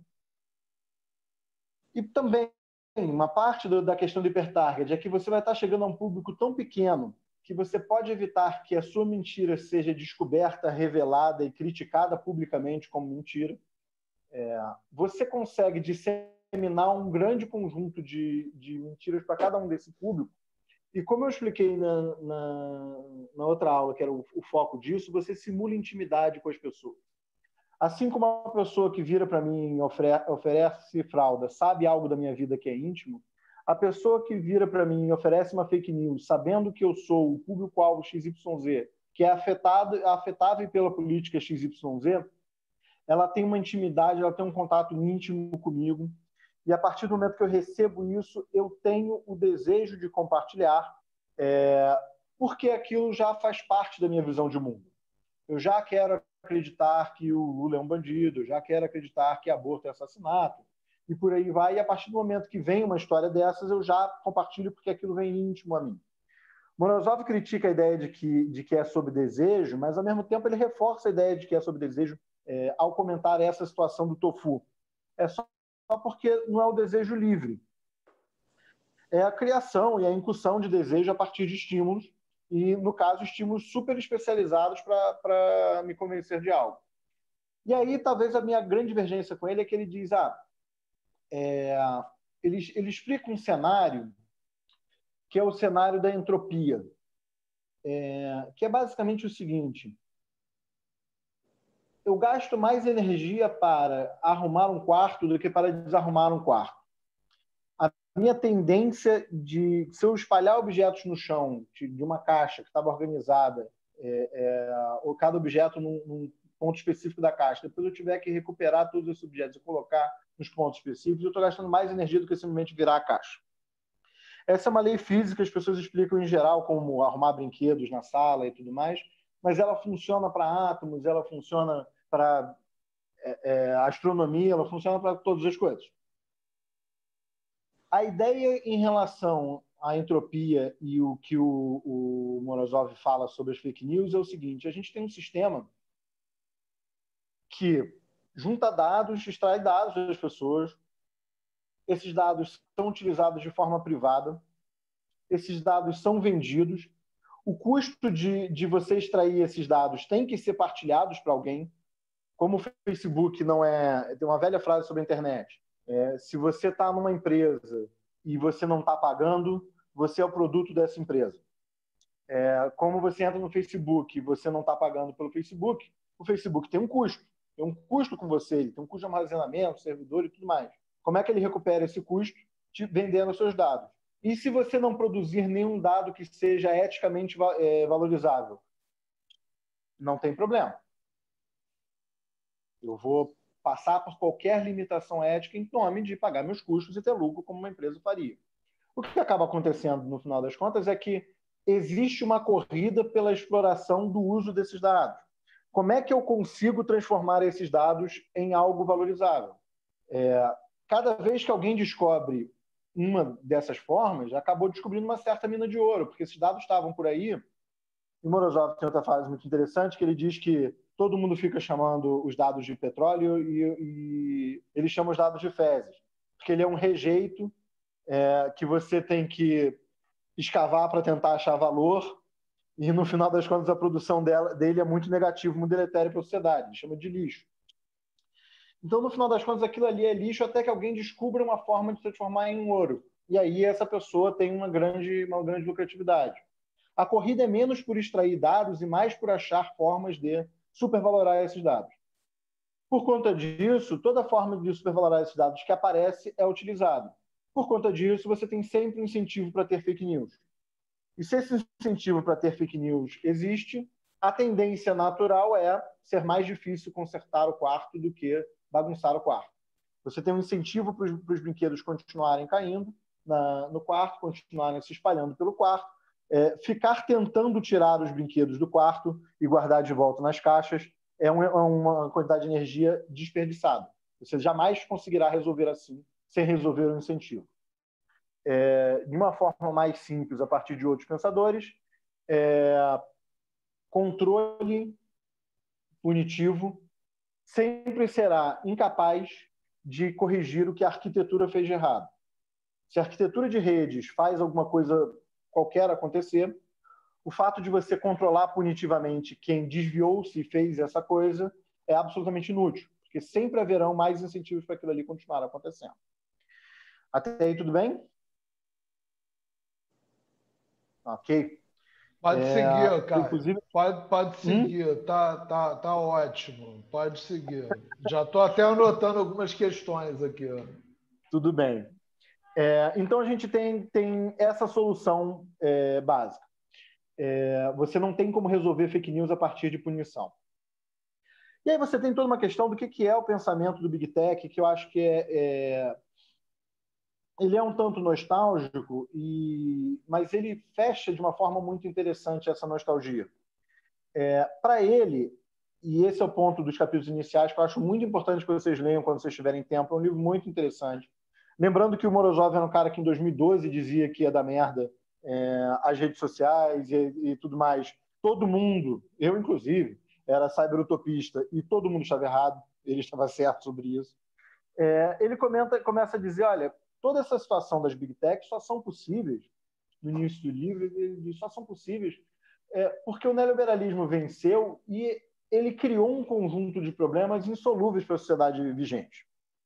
e também uma parte do, da questão do hipertarget é que você vai estar chegando a um público tão pequeno que você pode evitar que a sua mentira seja descoberta, revelada e criticada publicamente como mentira. É, você consegue disseminar um grande conjunto de, de mentiras para cada um desse público. E como eu expliquei na, na, na outra aula, que era o, o foco disso, você simula intimidade com as pessoas. Assim como uma pessoa que vira para mim e oferece, oferece fralda sabe algo da minha vida que é íntimo, a pessoa que vira para mim e oferece uma fake news sabendo que eu sou o público-alvo X Y Z, que é afetado, afetável pela política X Y Z, ela tem uma intimidade, ela tem um contato íntimo comigo e a partir do momento que eu recebo isso, eu tenho o desejo de compartilhar, é, porque aquilo já faz parte da minha visão de mundo. Eu já quero acreditar que o Lula é um bandido, eu já quero acreditar que aborto é assassinato, e por aí vai, e a partir do momento que vem uma história dessas, eu já compartilho porque aquilo vem íntimo a mim. Morozov critica a ideia de que, de que é sobre desejo, mas, ao mesmo tempo, ele reforça a ideia de que é sobre desejo é, ao comentar essa situação do tofu. É só porque não é o desejo livre. É a criação e a incursão de desejo a partir de estímulos, e, no caso, estímulos super especializados para me convencer de algo. E aí, talvez, a minha grande divergência com ele é que ele diz, ah, é, ele, ele explica um cenário que é o cenário da entropia, é, que é basicamente o seguinte: eu gasto mais energia para arrumar um quarto do que para desarrumar um quarto. A minha tendência de, se eu espalhar objetos no chão de, de uma caixa que estava organizada, é, é, ou cada objeto num, num ponto específico da caixa, depois eu tiver que recuperar todos esses objetos e colocar nos pontos específicos, eu estou gastando mais energia do que simplesmente virar a caixa. Essa é uma lei física, as pessoas explicam em geral como arrumar brinquedos na sala e tudo mais, mas ela funciona para átomos, ela funciona para é, é, astronomia, ela funciona para todas as coisas. A ideia em relação à entropia e o que o, o Morozov fala sobre as fake news é o seguinte: a gente tem um sistema que junta dados, extrai dados das pessoas, esses dados são utilizados de forma privada, esses dados são vendidos, o custo de, de você extrair esses dados tem que ser partilhados para alguém. Como o Facebook não é... Tem uma velha frase sobre a internet. É, se você está numa empresa e você não está pagando, você é o produto dessa empresa. É, como você entra no Facebook e você não está pagando pelo Facebook, o Facebook tem um custo. Tem um custo com você, tem um custo de armazenamento, servidor e tudo mais. Como é que ele recupera esse custo? Te vendendo os seus dados. E se você não produzir nenhum dado que seja eticamente é, valorizável? Não tem problema. Eu vou passar por qualquer limitação ética em nome de pagar meus custos e ter lucro como uma empresa faria. O que acaba acontecendo, no final das contas, é que existe uma corrida pela exploração do uso desses dados. Como é que eu consigo transformar esses dados em algo valorizável? É, cada vez que alguém descobre uma dessas formas, acabou descobrindo uma certa mina de ouro, porque esses dados estavam por aí. E Morozov tem outra frase muito interessante, que ele diz que todo mundo fica chamando os dados de petróleo e, e ele chama os dados de fezes, porque ele é um rejeito é, que você tem que escavar para tentar achar valor, e no final das contas a produção dela, dele é muito negativa, muito deletéria para a sociedade, ele chama de lixo. Então, no final das contas, aquilo ali é lixo até que alguém descubra uma forma de transformar em um ouro. E aí essa pessoa tem uma grande, uma grande lucratividade. A corrida é menos por extrair dados e mais por achar formas de supervalorar esses dados. Por conta disso, toda forma de supervalorar esses dados que aparece é utilizada. Por conta disso, você tem sempre um incentivo para ter fake news. E se esse incentivo para ter fake news existe, a tendência natural é ser mais difícil consertar o quarto do que bagunçar o quarto. Você tem um incentivo para os brinquedos continuarem caindo na, no quarto, continuarem se espalhando pelo quarto, é, ficar tentando tirar os brinquedos do quarto e guardar de volta nas caixas é uma, uma quantidade de energia desperdiçada. Você jamais conseguirá resolver assim, sem resolver o incentivo. É, de uma forma mais simples, a partir de outros pensadores, é, controle punitivo sempre será incapaz de corrigir o que a arquitetura fez de errado. Se a arquitetura de redes faz alguma coisa qualquer acontecer, o fato de você controlar punitivamente quem desviou-se e fez essa coisa é absolutamente inútil, porque sempre haverão mais incentivos para aquilo ali continuar acontecendo. Até aí, tudo bem? Ok. Pode é, seguir, cara. Inclusive... Pode, pode seguir. Hum? Tá, tá, tá ótimo. Pode seguir. Já estou até anotando algumas questões aqui. Tudo bem. É, então, a gente tem, tem essa solução é, básica. É, você não tem como resolver fake news a partir de punição. E aí você tem toda uma questão do que, que é o pensamento do Big Tech, que eu acho que é, é, ele é um tanto nostálgico, e, mas ele fecha de uma forma muito interessante essa nostalgia. É, para ele, e esse é o ponto dos capítulos iniciais, que eu acho muito importante que vocês leiam quando vocês tiverem tempo, é um livro muito interessante. Lembrando que o Morozov era um cara que em dois mil e doze dizia que ia dar merda é, as redes sociais e, e tudo mais. Todo mundo, eu inclusive, era cyberutopista e todo mundo estava errado, ele estava certo sobre isso. É, ele comenta, começa a dizer, olha, toda essa situação das big techs só são possíveis, no início do livro, ele diz, só são possíveis é, porque o neoliberalismo venceu e ele criou um conjunto de problemas insolúveis para a sociedade vigente.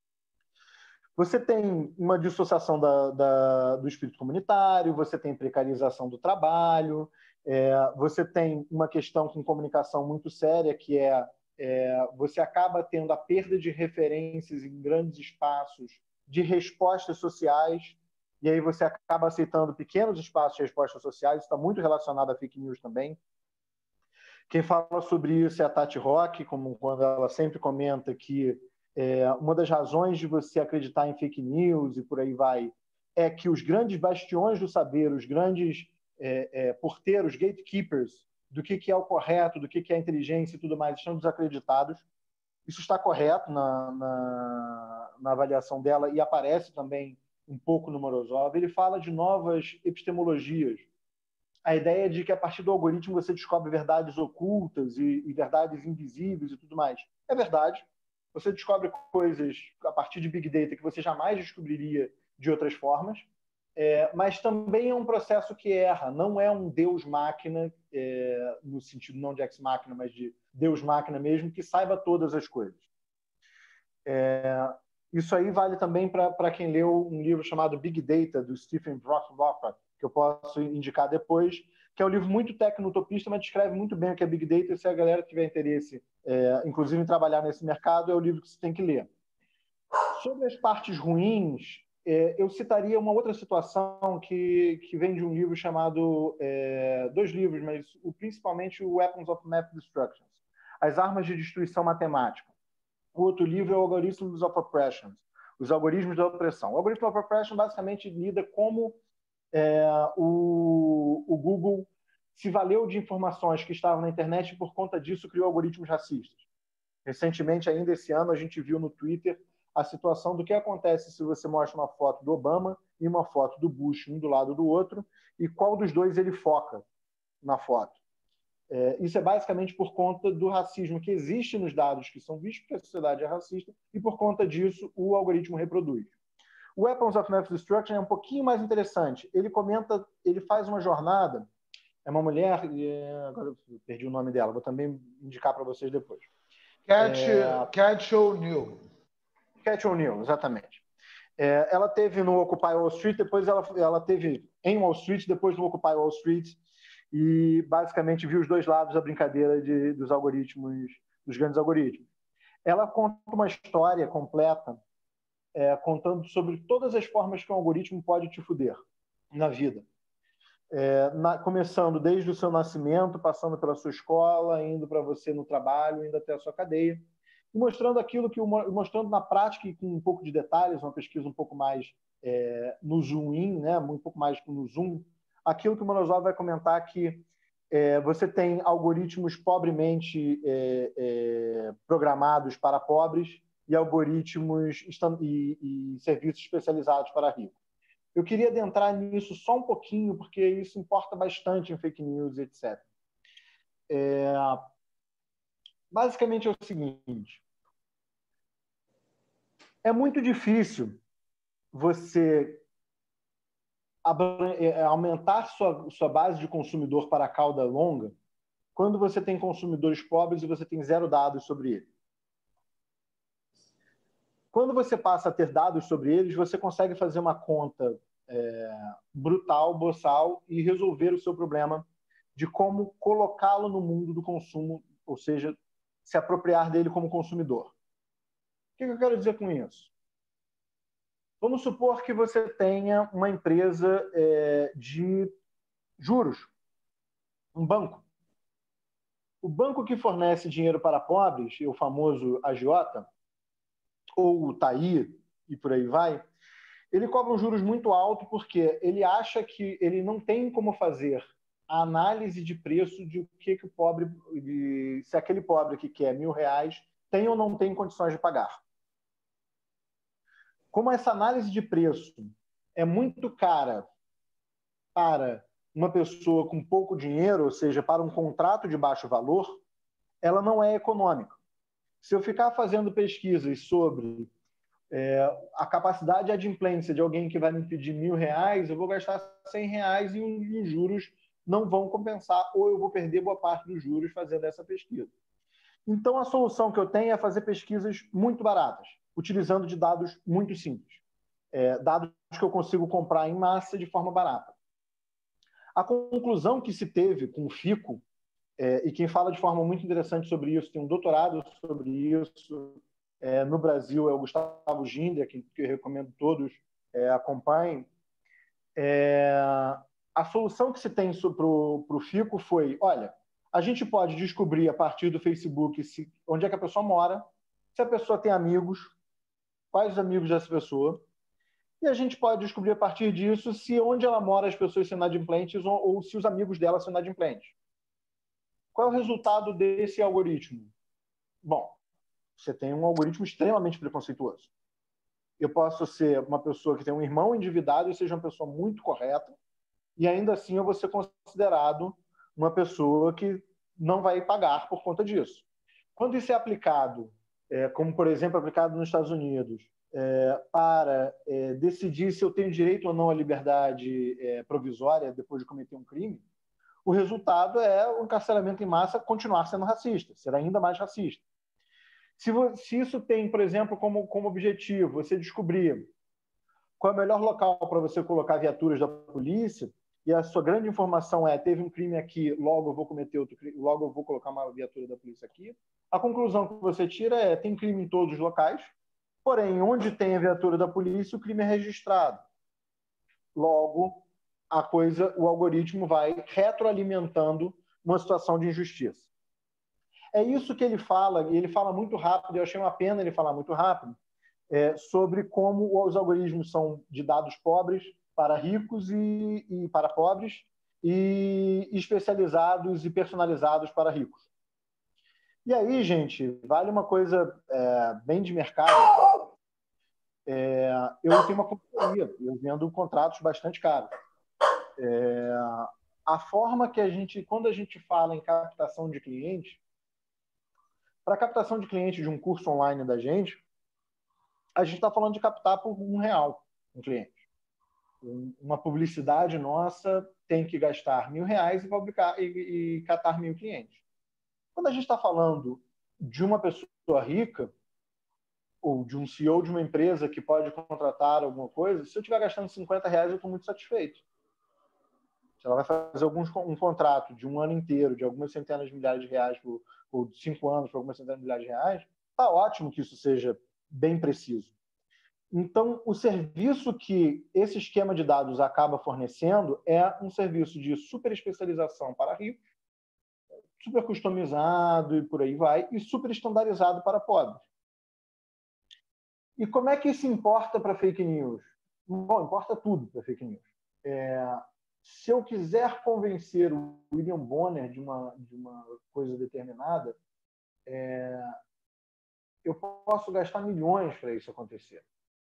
Você tem uma dissociação da, da, do espírito comunitário, você tem precarização do trabalho, é, você tem uma questão com comunicação muito séria, que é, é você acaba tendo a perda de referências em grandes espaços de respostas sociais, e aí você acaba aceitando pequenos espaços de respostas sociais, isso está muito relacionado a fake news também. Quem fala sobre isso é a Tati Rock, como quando ela sempre comenta que é, uma das razões de você acreditar em fake news e por aí vai é que os grandes bastiões do saber, os grandes é, é, porteiros, gatekeepers, do que, que é o correto, do que, que é a inteligência e tudo mais, estão desacreditados. Isso está correto na, na, na avaliação dela e aparece também um pouco no Morozov. Ele fala de novas epistemologias. A ideia de que a partir do algoritmo você descobre verdades ocultas e, e verdades invisíveis e tudo mais. É verdade. Você descobre coisas a partir de Big Data que você jamais descobriria de outras formas, é, mas também é um processo que erra. Não é um Deus-máquina, é, no sentido não de ex-máquina, mas de Deus-máquina mesmo, que saiba todas as coisas. É, isso aí vale também para quem leu um livro chamado Big Data, do Stephen Rothbard, que eu posso indicar depois, que é um livro muito tecno-utopista, mas descreve muito bem o que é Big Data, e se a galera tiver interesse, é, inclusive em trabalhar nesse mercado, é o livro que você tem que ler. Sobre as partes ruins, é, eu citaria uma outra situação que, que vem de um livro chamado, é, dois livros, mas o, principalmente o Weapons of Math Destruction, As Armas de Destruição Matemática. O outro livro é o Algorithms of Oppression, Os Algoritmos da Opressão. O Algorithm of Oppression basicamente lida como é, o, o Google se valeu de informações que estavam na internet e por conta disso criou algoritmos racistas. Recentemente, ainda esse ano, a gente viu no Twitter a situação do que acontece se você mostra uma foto do Obama e uma foto do Bush, um do lado do outro, e qual dos dois ele foca na foto. É, isso é basicamente por conta do racismo que existe nos dados que são vistos que a sociedade é racista, e por conta disso o algoritmo reproduz. O Weapons of Math Destruction é um pouquinho mais interessante. Ele comenta, ele faz uma jornada, é uma mulher, agora eu perdi o nome dela, vou também indicar para vocês depois. Cat, é... Cat O'Neill. Cat O'Neill, exatamente. É, ela teve no Occupy Wall Street, depois ela, ela teve em Wall Street, depois no Occupy Wall Street, e basicamente viu os dois lados da brincadeira de, dos algoritmos, dos grandes algoritmos. Ela conta uma história completa, é, contando sobre todas as formas que um algoritmo pode te fuder na vida. É, na, começando desde o seu nascimento, passando pela sua escola, indo para você no trabalho, indo até a sua cadeia, e mostrando aquilo que o, mostrando na prática e com um pouco de detalhes, uma pesquisa um pouco mais é, no zoom in, né, um pouco mais no zoom, aquilo que o Morozov vai comentar que é, você tem algoritmos pobremente é, é, programados para pobres e algoritmos e, e serviços especializados para ricos. Eu queria adentrar nisso só um pouquinho, porque isso importa bastante em fake news, etcétera. É... Basicamente é o seguinte: é muito difícil você aumentar sua, sua base de consumidor para a cauda longa quando você tem consumidores pobres e você tem zero dados sobre eles. Quando você passa a ter dados sobre eles, você consegue fazer uma conta é, brutal, boçal, e resolver o seu problema de como colocá-lo no mundo do consumo, ou seja, se apropriar dele como consumidor. O que eu quero dizer com isso? Vamos supor que você tenha uma empresa é, de juros, um banco. O banco que fornece dinheiro para pobres, o famoso agiota, ou o T A I, e por aí vai, Ele cobra um juros muito alto porque ele acha que ele não tem como fazer a análise de preço de o que, que o pobre, de, se aquele pobre que quer mil reais tem ou não tem condições de pagar. Como essa análise de preço é muito cara para uma pessoa com pouco dinheiro, ou seja, para um contrato de baixo valor, ela não é econômica. Se eu ficar fazendo pesquisas sobre é, a capacidade de adimplência de alguém que vai me pedir mil reais, eu vou gastar cem reais e os juros não vão compensar, ou eu vou perder boa parte dos juros fazendo essa pesquisa. Então, a solução que eu tenho é fazer pesquisas muito baratas, utilizando de dados muito simples. É, dados que eu consigo comprar em massa de forma barata. A conclusão que se teve com o FICO, é, e quem fala de forma muito interessante sobre isso, tem um doutorado sobre isso, é, no Brasil é o Gustavo Ginder, que, que eu recomendo todos é, acompanhem. É, a solução que se tem para o FICO foi, olha, a gente pode descobrir a partir do Facebook se, onde é que a pessoa mora, se a pessoa tem amigos, quais os amigos dessa pessoa, e a gente pode descobrir a partir disso se onde ela mora as pessoas são inadimplentes ou, ou se os amigos dela são inadimplentes. Qual é o resultado desse algoritmo? Bom, você tem um algoritmo extremamente preconceituoso. Eu posso ser uma pessoa que tem um irmão endividado e seja uma pessoa muito correta, e ainda assim eu vou ser considerado uma pessoa que não vai pagar por conta disso. Quando isso é aplicado, é, como por exemplo aplicado nos Estados Unidos, é, para é, decidir se eu tenho direito ou não à liberdade é, provisória depois de cometer um crime, o resultado é o encarceramento em massa continuar sendo racista, ser ainda mais racista. Se, se isso tem, por exemplo, como, como objetivo você descobrir qual é o melhor local para você colocar viaturas da polícia, e a sua grande informação é, teve um crime aqui, logo eu vou cometer outro crime, logo eu vou colocar uma viatura da polícia aqui, a conclusão que você tira é, tem crime em todos os locais, porém, onde tem a viatura da polícia, o crime é registrado. Logo, a coisa, o algoritmo vai retroalimentando uma situação de injustiça. É isso que ele fala, e ele fala muito rápido, eu achei uma pena ele falar muito rápido, é, sobre como os algoritmos são de dados pobres para ricos e, e para pobres, e especializados e personalizados para ricos. E aí, gente, vale uma coisa é, bem de mercado. É, eu tenho uma consultoria, eu vendo contratos bastante caros. É, a forma que a gente, quando a gente fala em captação de cliente, para captação de cliente de um curso online da gente, a gente está falando de captar por um real um cliente. Uma publicidade nossa tem que gastar mil reais e, publicar, e, e catar mil clientes. Quando a gente está falando de uma pessoa rica, ou de um C E O de uma empresa que pode contratar alguma coisa, se eu estiver gastando cinquenta reais, eu estou muito satisfeito. Se ela vai fazer alguns, um contrato de um ano inteiro, de algumas centenas de milhares de reais, por, ou de cinco anos, por algumas centenas de milhares de reais, está ótimo que isso seja bem preciso. Então, o serviço que esse esquema de dados acaba fornecendo é um serviço de super especialização para ricos, super customizado e por aí vai, e super estandarizado para pobres. E como é que isso importa para fake news? Bom, importa tudo para fake news. É, se eu quiser convencer o William Bonner de uma, de uma coisa determinada, é, eu posso gastar milhões para isso acontecer.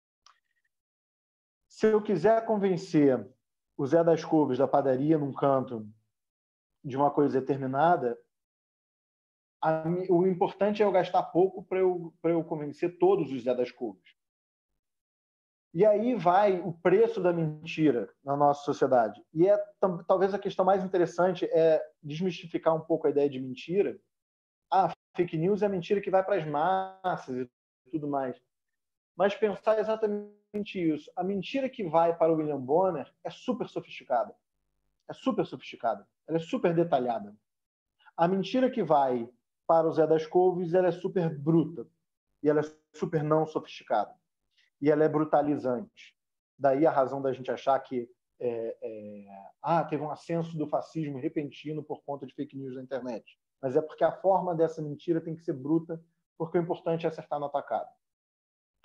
Se eu quiser convencer o Zé das Couves da padaria num canto de uma coisa determinada, a, o importante é eu gastar pouco para eu, para eu convencer todos os Zé das Couves. E aí vai o preço da mentira na nossa sociedade. E é talvez a questão mais interessante é desmistificar um pouco a ideia de mentira. Ah, fake news é a mentira que vai para as massas e tudo mais. Mas pensar exatamente isso. A mentira que vai para o William Bonner é super sofisticada. É super sofisticada. Ela é super detalhada. A mentira que vai para o Zé das Couves, ela é super bruta. E ela é super não sofisticada. E ela é brutalizante. Daí a razão da gente achar que é, é, ah, teve um ascenso do fascismo repentino por conta de fake news na internet. Mas é porque a forma dessa mentira tem que ser bruta, porque o importante é acertar no atacado.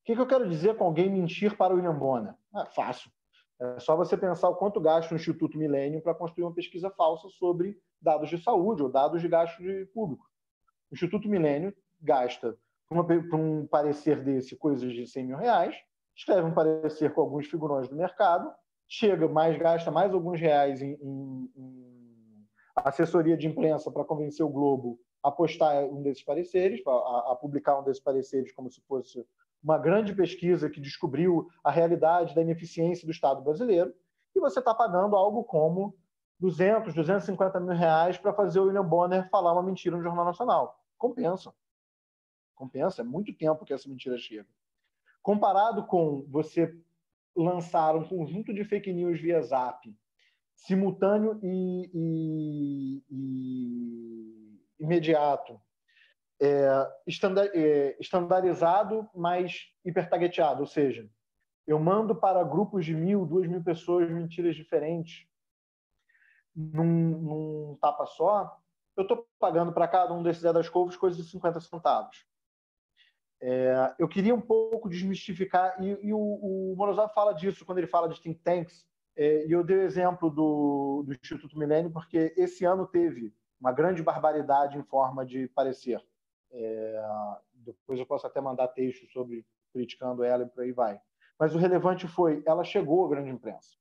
que, que eu quero dizer com alguém mentir para o William Bonner? É fácil. É só você pensar o quanto gasta o Instituto Millennium para construir uma pesquisa falsa sobre dados de saúde ou dados de gasto de público. O Instituto Millennium gasta, para um parecer desse, coisas de cem mil reais, escreve um parecer com alguns figurões do mercado, chega, mais gasta mais alguns reais em, em, em assessoria de imprensa para convencer o Globo a postar um desses pareceres, a, a publicar um desses pareceres como se fosse uma grande pesquisa que descobriu a realidade da ineficiência do Estado brasileiro, e você está pagando algo como duzentos, duzentos e cinquenta mil reais para fazer o William Bonner falar uma mentira no Jornal Nacional. Compensa. Compensa. É muito tempo que essa mentira chega. Comparado com você lançar um conjunto de fake news via Zap, simultâneo e, e, e imediato, é, estandar, é, estandarizado, mas hipertargeteado, ou seja, eu mando para grupos de mil, duas mil pessoas mentiras diferentes num, num tapa só, eu estou pagando para cada um desses Zé das Couves coisa de cinquenta centavos. É, eu queria um pouco desmistificar, e, e o, o Morozov fala disso quando ele fala de think tanks, é, e eu dei o exemplo do, do Instituto Millennium, porque esse ano teve uma grande barbaridade em forma de parecer. É, depois eu posso até mandar texto sobre criticando ela e por aí vai. Mas o relevante foi, ela chegou à grande imprensa.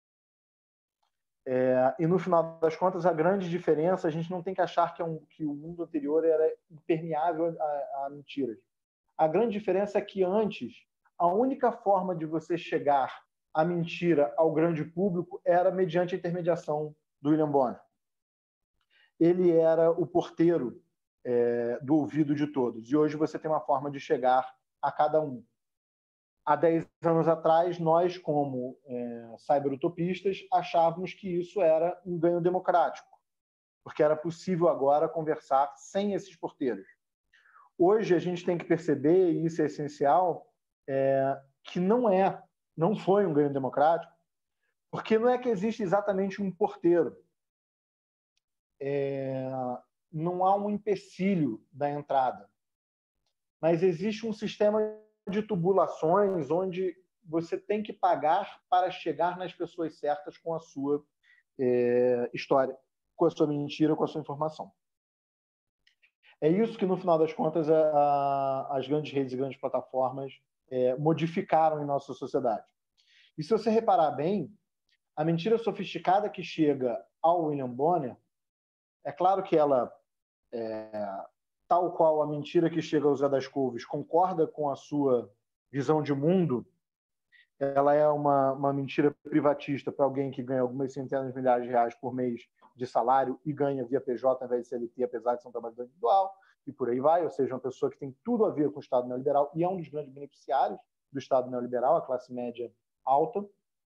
É, e no final das contas, a grande diferença, a gente não tem que achar que, é um, que o mundo anterior era impermeável a, a mentiras. A grande diferença é que antes, a única forma de você chegar à mentira ao grande público era mediante a intermediação do William Bonner. Ele era o porteiro é, do ouvido de todos. E hoje você tem uma forma de chegar a cada um. Há dez anos atrás, nós, como é, cyberutopistas, achávamos que isso era um ganho democrático, porque era possível agora conversar sem esses porteiros. Hoje a gente tem que perceber, e isso é essencial, é, que não é, não foi um ganho democrático, porque não é que existe exatamente um porteiro. É, não há um empecilho da entrada, mas existe um sistema de tubulações onde você tem que pagar para chegar nas pessoas certas com a sua é, história, com a sua mentira, com a sua informação. É isso que, no final das contas, a, a, as grandes redes e grandes plataformas é, modificaram em nossa sociedade. E se você reparar bem, a mentira sofisticada que chega ao William Bonner, é claro que ela, é, tal qual a mentira que chega ao Zé das Couves, concorda com a sua visão de mundo, ela é uma, uma mentira privatista para alguém que ganha algumas centenas de milhares de reais por mês de salário e ganha via P J ao invés de C L T, apesar de ser um trabalhador individual, e por aí vai, ou seja, uma pessoa que tem tudo a ver com o Estado neoliberal e é um dos grandes beneficiários do Estado neoliberal, a classe média alta.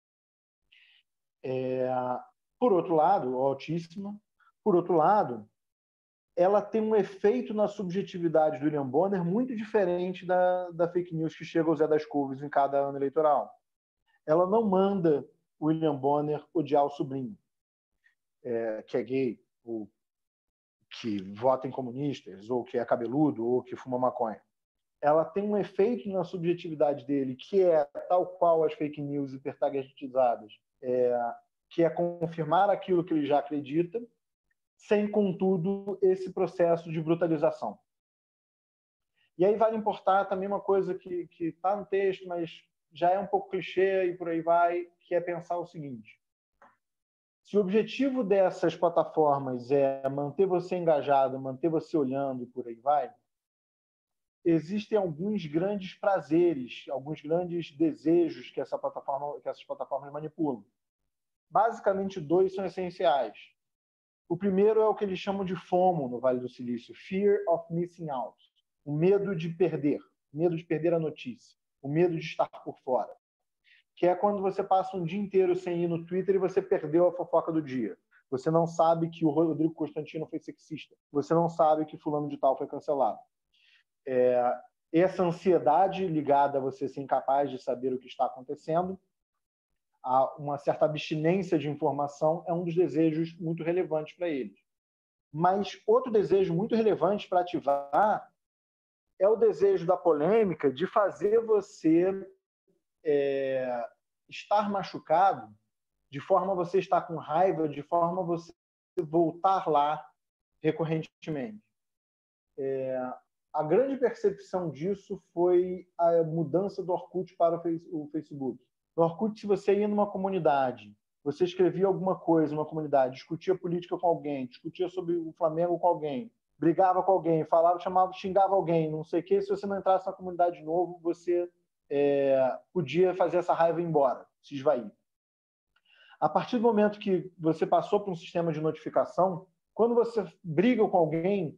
É, por outro lado, altíssima. Por outro lado, ela tem um efeito na subjetividade do William Bonner muito diferente da, da fake news que chega ao Zé das Couves em cada ano eleitoral. Ela não manda o William Bonner odiar o sobrinho, é, que é gay, ou que vota em comunistas, ou que é cabeludo, ou que fuma maconha. Ela tem um efeito na subjetividade dele, que é tal qual as fake news hipertargetizadas, é, que é confirmar aquilo que ele já acredita, sem, contudo, esse processo de brutalização. E aí vale importar também uma coisa que está no texto, mas já é um pouco clichê e por aí vai, que é pensar o seguinte. Se o objetivo dessas plataformas é manter você engajado, manter você olhando e por aí vai, existem alguns grandes prazeres, alguns grandes desejos que, essa plataforma, que essas plataformas manipulam. Basicamente, dois são essenciais. O primeiro é o que eles chamam de FOMO no Vale do Silício, Fear of Missing Out, o medo de perder, o medo de perder a notícia, o medo de estar por fora, que é quando você passa um dia inteiro sem ir no Twitter e você perdeu a fofoca do dia. Você não sabe que o Rodrigo Constantino foi sexista, você não sabe que fulano de tal foi cancelado. É, essa ansiedade ligada a você ser incapaz de saber o que está acontecendo, a uma certa abstinência de informação, é um dos desejos muito relevantes para eles. Mas outro desejo muito relevante para ativar é o desejo da polêmica de fazer você é, estar machucado, de forma a você estar com raiva, de forma a você voltar lá recorrentemente. É, a grande percepção disso foi a mudança do Orkut para o Facebook. No Orkut, se você ia numa comunidade, você escrevia alguma coisa numa comunidade, discutia política com alguém, discutia sobre o Flamengo com alguém, brigava com alguém, falava, chamava, xingava alguém, não sei o quê, se você não entrasse na comunidade de novo, você é, podia fazer essa raiva ir embora, se esvair. A partir do momento que você passou para um sistema de notificação, quando você briga com alguém,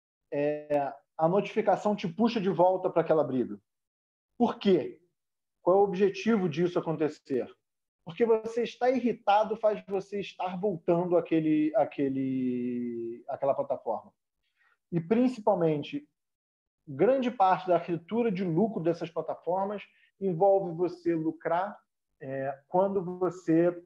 é, a notificação te puxa de volta para aquela briga. Por quê? Qual é o objetivo disso acontecer? Porque você está irritado faz você estar voltando àquele, àquele, àquela plataforma. E, principalmente, grande parte da arquitetura de lucro dessas plataformas envolve você lucrar é, quando você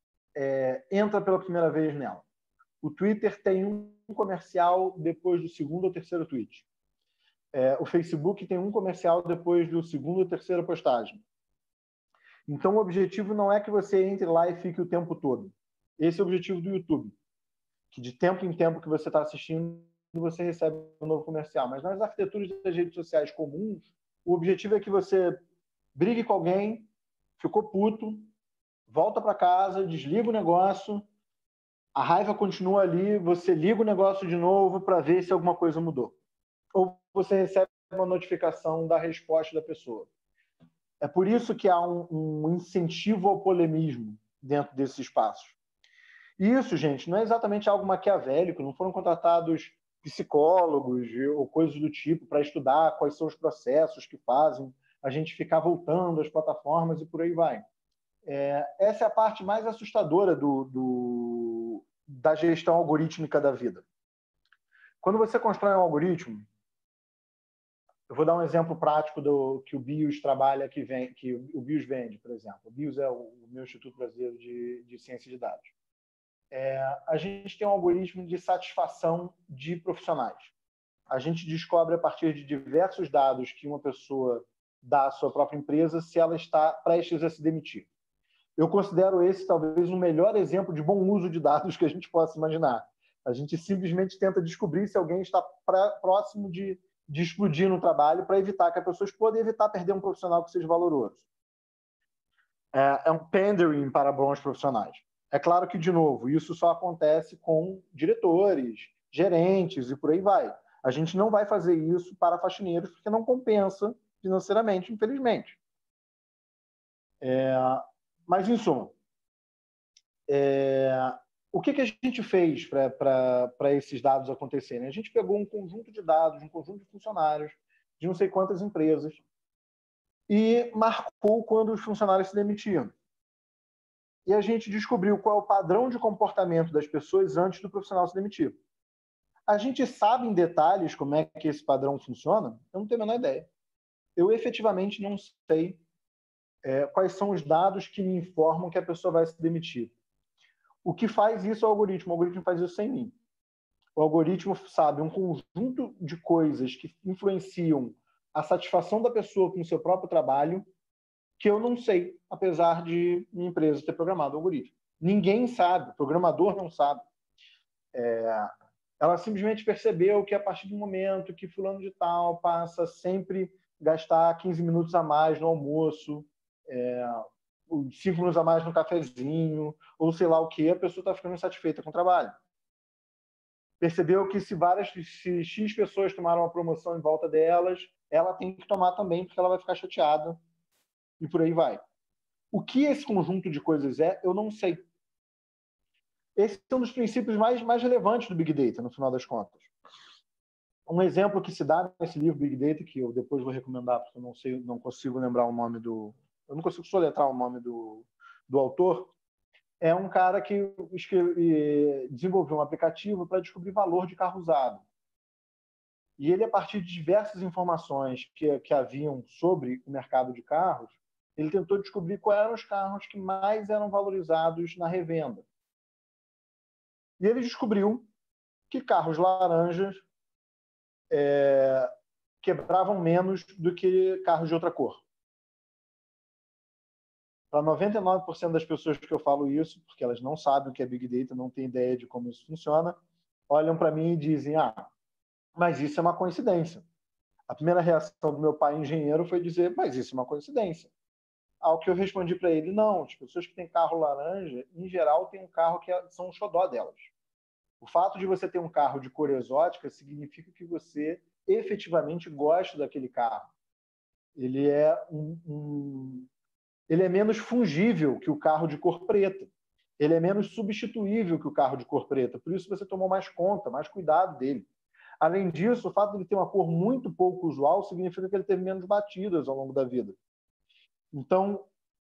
é, entra pela primeira vez nela. O Twitter tem um comercial depois do segundo ou terceiro tweet. É, o Facebook tem um comercial depois do segundo ou terceira postagem. Então, o objetivo não é que você entre lá e fique o tempo todo. Esse é o objetivo do YouTube. Que de tempo em tempo que você está assistindo, você recebe um novo comercial. Mas nas arquiteturas das redes sociais comuns, o objetivo é que você brigue com alguém, ficou puto, volta para casa, desliga o negócio, a raiva continua ali, você liga o negócio de novo para ver se alguma coisa mudou. Ou você recebe uma notificação da resposta da pessoa. É por isso que há um, um incentivo ao polemismo dentro desses espaços. E isso, gente, não é exatamente algo maquiavélico, não foram contratados psicólogos ou coisas do tipo para estudar quais são os processos que fazem a gente ficar voltando às plataformas e por aí vai. É, essa é a parte mais assustadora do, do, da gestão algorítmica da vida. Quando você constrói um algoritmo, eu vou dar um exemplo prático do que o BIOS trabalha, que, vem, que o BIOS vende, por exemplo. O BIOS é o meu Instituto Brasileiro de, de Ciência de Dados. É, a gente tem um algoritmo de satisfação de profissionais. A gente descobre a partir de diversos dados que uma pessoa dá à sua própria empresa se ela está prestes a se demitir. Eu considero esse talvez o melhor exemplo de bom uso de dados que a gente possa imaginar. A gente simplesmente tenta descobrir se alguém está pra, próximo de, de explodir no trabalho para evitar que a pessoa exploda e evitar perder um profissional que seja valoroso. É, é um pandering para bons profissionais. É claro que, de novo, isso só acontece com diretores, gerentes e por aí vai. A gente não vai fazer isso para faxineiros porque não compensa financeiramente, infelizmente. É, mas, em suma, é, o que, que a gente fez para esses dados acontecerem? A gente pegou um conjunto de dados, um conjunto de funcionários de não sei quantas empresas e marcou quando os funcionários se demitiam. E a gente descobriu qual é o padrão de comportamento das pessoas antes do profissional se demitir. A gente sabe em detalhes como é que esse padrão funciona? Eu não tenho a menor ideia. Eu efetivamente não sei é, quais são os dados que me informam que a pessoa vai se demitir. O que faz isso é o algoritmo. O algoritmo faz isso sem mim. O algoritmo sabe um conjunto de coisas que influenciam a satisfação da pessoa com o seu próprio trabalho que eu não sei, apesar de minha empresa ter programado o algoritmo. Ninguém sabe, o programador não sabe. É, ela simplesmente percebeu que a partir do momento que fulano de tal passa sempre gastar quinze minutos a mais no almoço, é, cinco minutos a mais no cafezinho, ou sei lá o que, a pessoa está ficando insatisfeita com o trabalho. Percebeu que se várias, se X pessoas tomaram uma promoção em volta delas, ela tem que tomar também, porque ela vai ficar chateada, e por aí vai. O que esse conjunto de coisas é, eu não sei. Esse é um dos princípios mais, mais relevantes do Big Data, no final das contas. Um exemplo que se dá nesse livro Big Data, que eu depois vou recomendar, porque eu não sei, não consigo lembrar o nome do... Eu não consigo soletrar o nome do, do autor, é um cara que escreve, desenvolveu um aplicativo para descobrir valor de carro usado. E ele, a partir de diversas informações que, que haviam sobre o mercado de carros, ele tentou descobrir quais eram os carros que mais eram valorizados na revenda. E ele descobriu que carros laranjas, é, quebravam menos do que carros de outra cor. Para noventa e nove por cento das pessoas que eu falo isso, porque elas não sabem o que é Big Data, não têm ideia de como isso funciona, olham para mim e dizem, ah, mas isso é uma coincidência. A primeira reação do meu pai, engenheiro, foi dizer, mas isso é uma coincidência. Ao que eu respondi para ele, não, as pessoas que têm carro laranja, em geral, têm um carro que são um xodó delas. O fato de você ter um carro de cor exótica significa que você efetivamente gosta daquele carro. Ele é, um, um, ele é menos fungível que o carro de cor preta. Ele é menos substituível que o carro de cor preta. Por isso você tomou mais conta, mais cuidado dele. Além disso, o fato de ele ter uma cor muito pouco usual significa que ele teve menos batidas ao longo da vida. Então,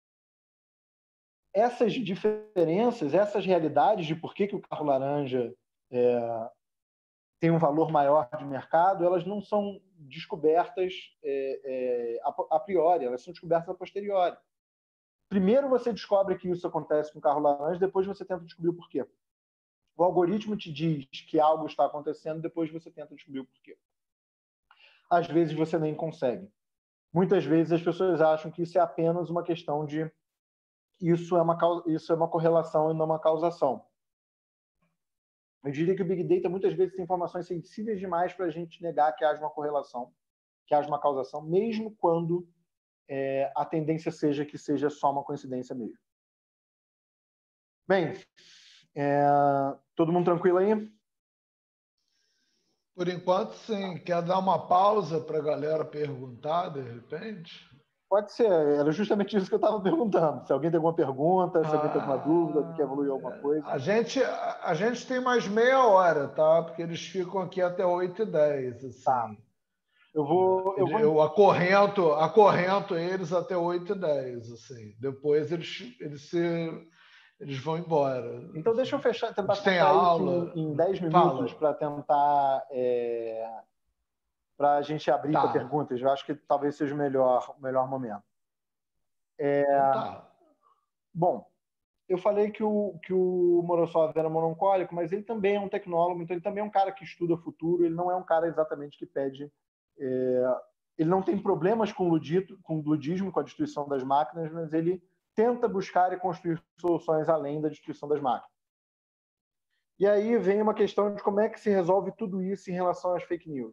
essas diferenças, essas realidades de por que, que o carro laranja é, tem um valor maior de mercado, elas não são descobertas é, é, a priori, elas são descobertas a posteriori. Primeiro você descobre que isso acontece com o carro laranja, depois você tenta descobrir o porquê. O algoritmo te diz que algo está acontecendo, depois você tenta descobrir o porquê. Às vezes você nem consegue. Muitas vezes as pessoas acham que isso é apenas uma questão de isso é uma, isso é uma correlação e não uma causação. Eu diria que o Big Data muitas vezes tem informações sensíveis demais para a gente negar que haja uma correlação, que haja uma causação, mesmo quando é, a tendência seja que seja só uma coincidência mesmo. Bem, é, todo mundo tranquilo aí? Por enquanto, sim. Quer dar uma pausa para a galera perguntar, de repente? Pode ser. Era justamente isso que eu estava perguntando. Se alguém tem alguma pergunta, se alguém tem alguma dúvida, alguém quer evoluir alguma coisa. A gente, a gente tem mais meia hora, tá? Porque eles ficam aqui até oito e dez, assim. Tá. Eu vou... Eu, vou... eu acorrento, acorrento eles até oito e dez, assim. Depois eles, eles, se, eles vão embora. Então, deixa eu fechar, tentar tem fechar aula. isso em dez minutos para tentar... É... para a gente abrir tá. para perguntas. Eu acho que talvez seja o melhor, o melhor momento. É... Então tá. Bom, eu falei que o, que o Morozov era melancólico, mas ele também é um tecnólogo, então ele também é um cara que estuda futuro, ele não é um cara exatamente que pede... É... Ele não tem problemas com o ludito, com o ludismo, com a destruição das máquinas, mas ele tenta buscar e construir soluções além da destruição das máquinas. E aí vem uma questão de como é que se resolve tudo isso em relação às fake news.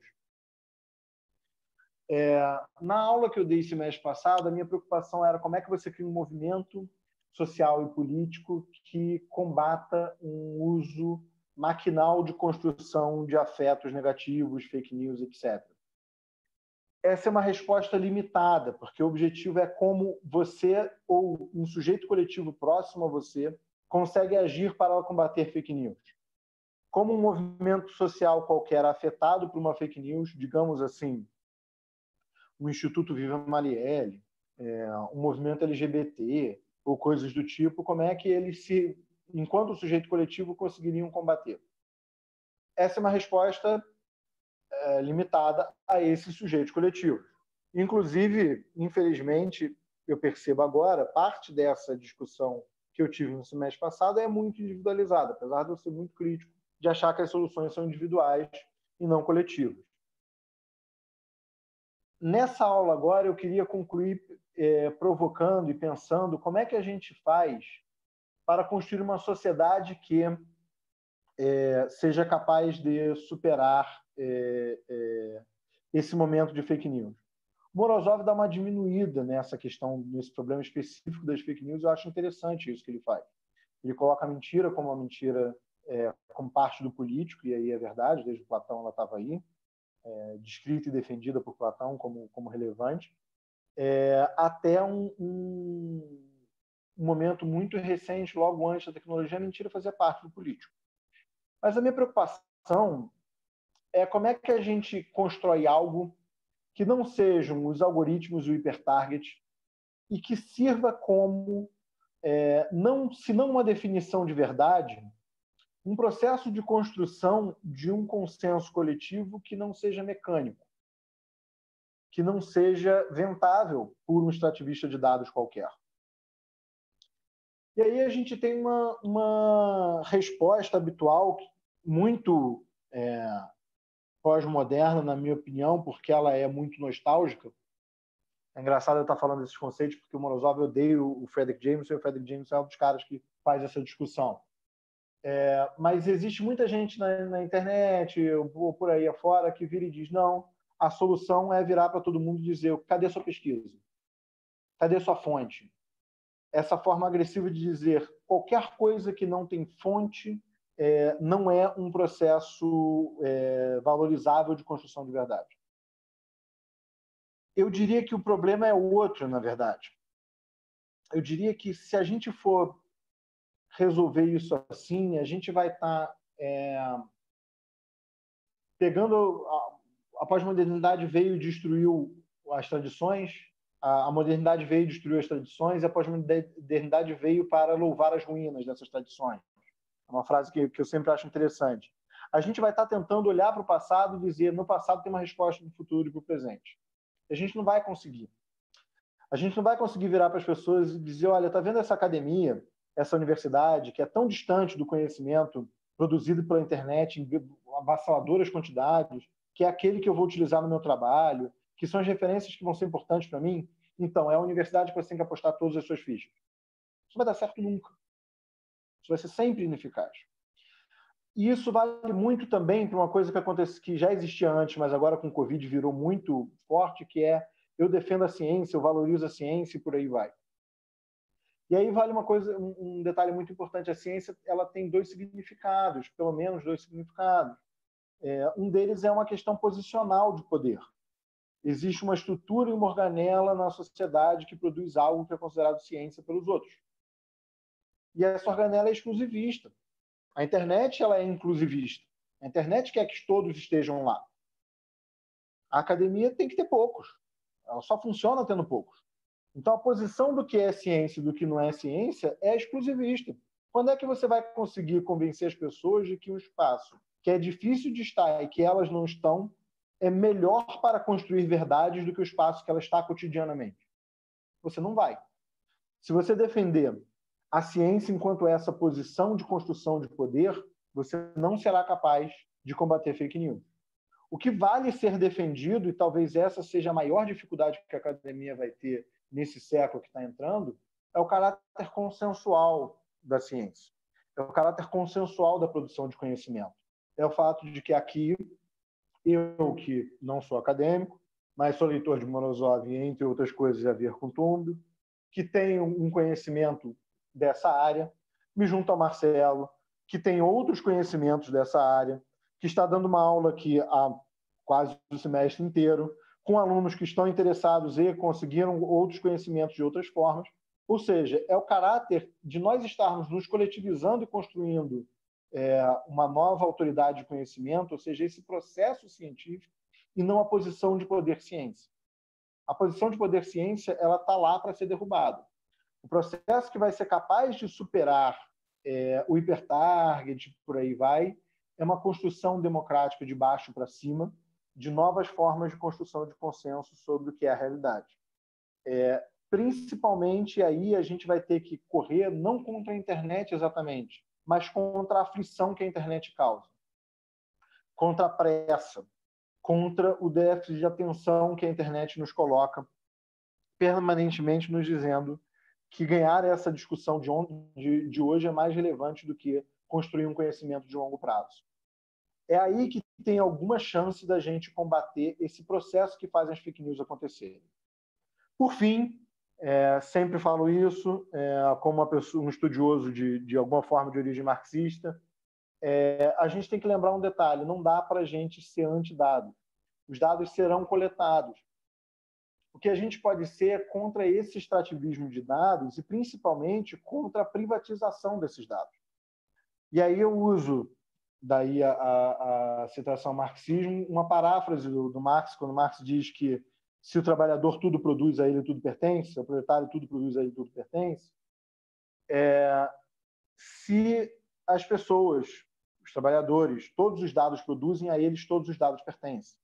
É, na aula que eu dei semestre passado, a minha preocupação era como é que você cria um movimento social e político que combata um uso maquinal de construção de afetos negativos, fake news, etcétera. Essa é uma resposta limitada, porque o objetivo é como você ou um sujeito coletivo próximo a você consegue agir para combater fake news. Como um movimento social qualquer afetado por uma fake news, digamos assim, um Instituto Viva Marielle, é, um movimento L G B T ou coisas do tipo, como é que eles, se, enquanto sujeito coletivo, conseguiriam combater? Essa é uma resposta é, limitada a esses sujeitos coletivos. Inclusive, infelizmente, eu percebo agora, parte dessa discussão que eu tive no semestre passado é muito individualizada, apesar de eu ser muito crítico de achar que as soluções são individuais e não coletivas. Nessa aula agora, eu queria concluir é, provocando e pensando como é que a gente faz para construir uma sociedade que é, seja capaz de superar é, é, esse momento de fake news. O Morozov dá uma diminuída nessa questão, nesse problema específico das fake news. Eu acho interessante isso que ele faz. Ele coloca a mentira como uma mentira, é, como parte do político, e aí é verdade, desde Platão ela estava aí, é, descrita e defendida por Platão como, como relevante, é, até um, um, um momento muito recente, logo antes da tecnologia, a mentira fazia parte do político. Mas a minha preocupação é como é que a gente constrói algo que não sejam os algoritmos e o hipertarget e que sirva como, é, não, se não uma definição de verdade, um processo de construção de um consenso coletivo que não seja mecânico, que não seja ventável por um extrativista de dados qualquer. E aí a gente tem uma, uma resposta habitual muito é, pós-moderna, na minha opinião, porque ela é muito nostálgica. É engraçado eu estar falando desses conceitos, porque o Morozov odeia o Fredric Jameson, e o Fredric Jameson é um dos caras que faz essa discussão. É, mas existe muita gente na, na internet ou por aí afora que vira e diz, não, a solução é virar para todo mundo e dizer, cadê sua pesquisa? Cadê sua fonte? Essa forma agressiva de dizer qualquer coisa que não tem fonte é, não é um processo é, valorizável de construção de verdade. Eu diria que o problema é outro, na verdade. Eu diria que se a gente for resolver isso assim, a gente vai estar é, pegando... A, a pós-modernidade veio e destruiu as tradições, a, a modernidade veio e destruiu as tradições, e a pós-modernidade veio para louvar as ruínas dessas tradições. É uma frase que, que eu sempre acho interessante. A gente vai estar tentando olhar para o passado e dizer, no passado tem uma resposta para o futuro e para o presente. A gente não vai conseguir. A gente não vai conseguir virar para as pessoas e dizer, olha, está vendo essa academia, essa universidade, que é tão distante do conhecimento produzido pela internet em avassaladoras quantidades, que é aquele que eu vou utilizar no meu trabalho, que são as referências que vão ser importantes para mim? Então, é a universidade que você tem que apostar todas as suas fichas. Isso não vai dar certo nunca. Isso vai ser sempre ineficaz. E isso vale muito também para uma coisa que acontece, que já existia antes, mas agora com o Covid virou muito forte, que é eu defendo a ciência, eu valorizo a ciência e por aí vai. E aí vale uma coisa, um detalhe muito importante: a ciência ela tem dois significados, pelo menos dois significados. É, um deles é uma questão posicional de poder. Existe uma estrutura e uma organela na sociedade que produz algo que é considerado ciência pelos outros. E essa organela é exclusivista. A internet ela é inclusivista. A internet quer que todos estejam lá. A academia tem que ter poucos. Ela só funciona tendo poucos. Então, a posição do que é ciência e do que não é ciência é exclusivista. Quando é que você vai conseguir convencer as pessoas de que um espaço que é difícil de estar e que elas não estão é melhor para construir verdades do que o espaço que ela está cotidianamente? Você não vai. Se você defender a ciência enquanto essa posição de construção de poder, você não será capaz de combater fake news. O que vale ser defendido, e talvez essa seja a maior dificuldade que a academia vai ter nesse século que está entrando, é o caráter consensual da ciência. É o caráter consensual da produção de conhecimento. É o fato de que aqui, eu que não sou acadêmico, mas sou leitor de Morozov e, entre outras coisas, Javier Kuntumbi, que tenho um conhecimento dessa área, me junto ao Marcelo, que tem outros conhecimentos dessa área, que está dando uma aula aqui há quase o semestre inteiro, com alunos que estão interessados e conseguiram outros conhecimentos de outras formas. Ou seja, é o caráter de nós estarmos nos coletivizando e construindo é, uma nova autoridade de conhecimento, ou seja, esse processo científico, e não a posição de poder ciência. A posição de poder ciência ela está lá para ser derrubada. O processo que vai ser capaz de superar é, o hipertarget, por aí vai, é uma construção democrática de baixo para cima, de novas formas de construção de consenso sobre o que é a realidade. É, principalmente aí a gente vai ter que correr não contra a internet exatamente, mas contra a aflição que a internet causa, contra a pressa, contra o déficit de atenção que a internet nos coloca, permanentemente nos dizendo que ganhar essa discussão de, onde, de, de hoje é mais relevante do que construir um conhecimento de longo prazo. É aí que tem alguma chance da gente combater esse processo que faz as fake news acontecerem. Por fim, é, sempre falo isso, é, como uma pessoa, um estudioso de, de alguma forma de origem marxista, é, a gente tem que lembrar um detalhe: não dá para a gente ser anti-dados. Os dados serão coletados. O que a gente pode ser é contra esse extrativismo de dados e, principalmente, contra a privatização desses dados. E aí eu uso, daí a, a, a citação marxismo, uma paráfrase do, do Marx, quando Marx diz que se o trabalhador tudo produz, a ele tudo pertence, se o proletário tudo produz, a ele tudo pertence. É, se as pessoas, os trabalhadores, todos os dados produzem, a eles todos os dados pertencem.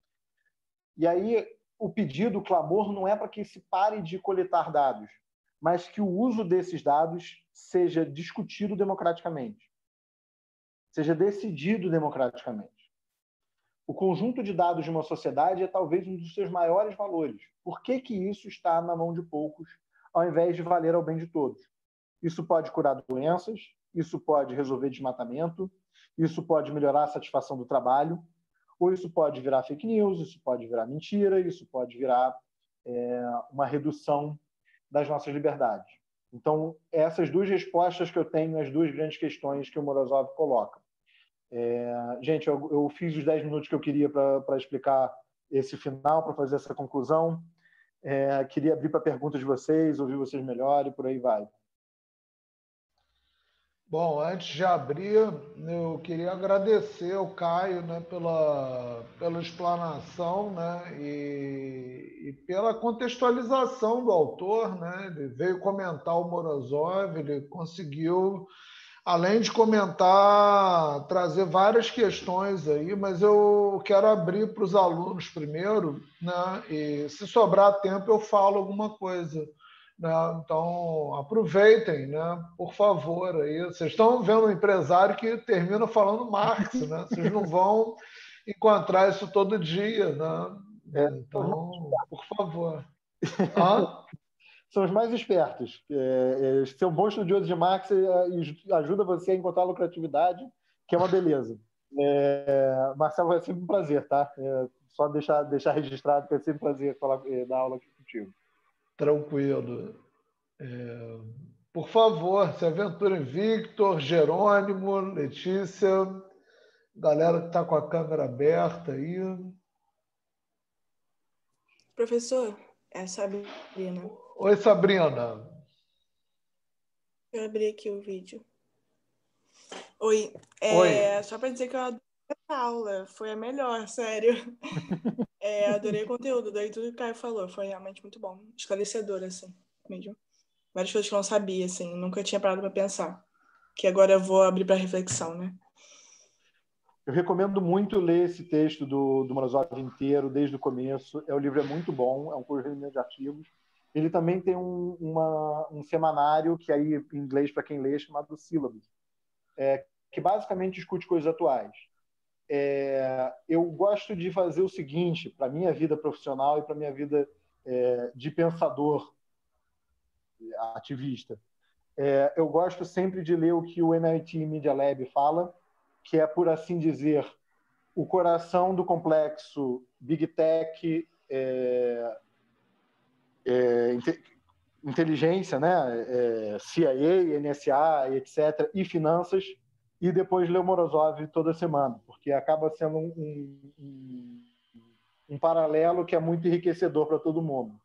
E aí o pedido, o clamor, não é para que se pare de coletar dados, mas que o uso desses dados seja discutido democraticamente, seja decidido democraticamente. O conjunto de dados de uma sociedade é talvez um dos seus maiores valores. Por que que isso está na mão de poucos, ao invés de valer ao bem de todos? Isso pode curar doenças, isso pode resolver desmatamento, isso pode melhorar a satisfação do trabalho, ou isso pode virar fake news, isso pode virar mentira, isso pode virar é, uma redução das nossas liberdades. Então, essas duas respostas que eu tenho às duas grandes questões que o Morozov coloca. É, gente, eu, eu fiz os dez minutos que eu queria para explicar esse final, para fazer essa conclusão. É, queria abrir para perguntas de vocês, ouvir vocês melhor e por aí vai. Bom, antes de abrir, eu queria agradecer ao Caio, né, pela, pela explanação, né, e, e pela contextualização do autor, né. Ele veio comentar o Morozov, ele conseguiu, além de comentar, trazer várias questões aí, mas eu quero abrir para os alunos primeiro, né, e se sobrar tempo eu falo alguma coisa. Né? Então, aproveitem, né? Por favor. Aí. Vocês estão vendo um empresário que termina falando Marx, né? Vocês não vão encontrar isso todo dia. Né? É, então, por favor. Hã? São os mais espertos. É, é, ser um bom estudioso de Marx é, ajuda você a encontrar lucratividade, que é uma beleza. É, Marcelo, é sempre um prazer, tá? É, só deixar, deixar registrado que é sempre um prazer falar, é, dar aula aqui contigo. Tranquilo. É, por favor, se aventurem, Victor, Jerônimo, Letícia, galera que está com a câmera aberta aí. Professor, é a Sabrina. Oi, Sabrina. Eu abri aqui o vídeo. Oi. É, Oi. Só para dizer que eu adorei essa aula. Foi a melhor, sério. É, adorei o conteúdo, adorei tudo que o Caio falou. Foi realmente muito bom. Esclarecedor, assim, mesmo. Várias coisas que eu não sabia, assim. Nunca tinha parado para pensar. Que agora eu vou abrir para reflexão, né? Eu recomendo muito ler esse texto do, do Morozov inteiro, desde o começo. É, o livro é muito bom, é um conjunto de artigos. Ele também tem um, uma, um semanário, que aí em inglês, para quem lê, é chamado Syllabus, é, que basicamente discute coisas atuais. É, eu gosto de fazer o seguinte, para a minha vida profissional e para a minha vida é, de pensador, ativista. É, eu gosto sempre de ler o que o M I T Media Lab fala, que é, por assim dizer, o coração do complexo Big Tech, é, é, inteligência, né? É, C I A, N S A, etcétera, e finanças, e depois ler o Morozov toda semana, porque acaba sendo um, um, um paralelo que é muito enriquecedor para todo mundo.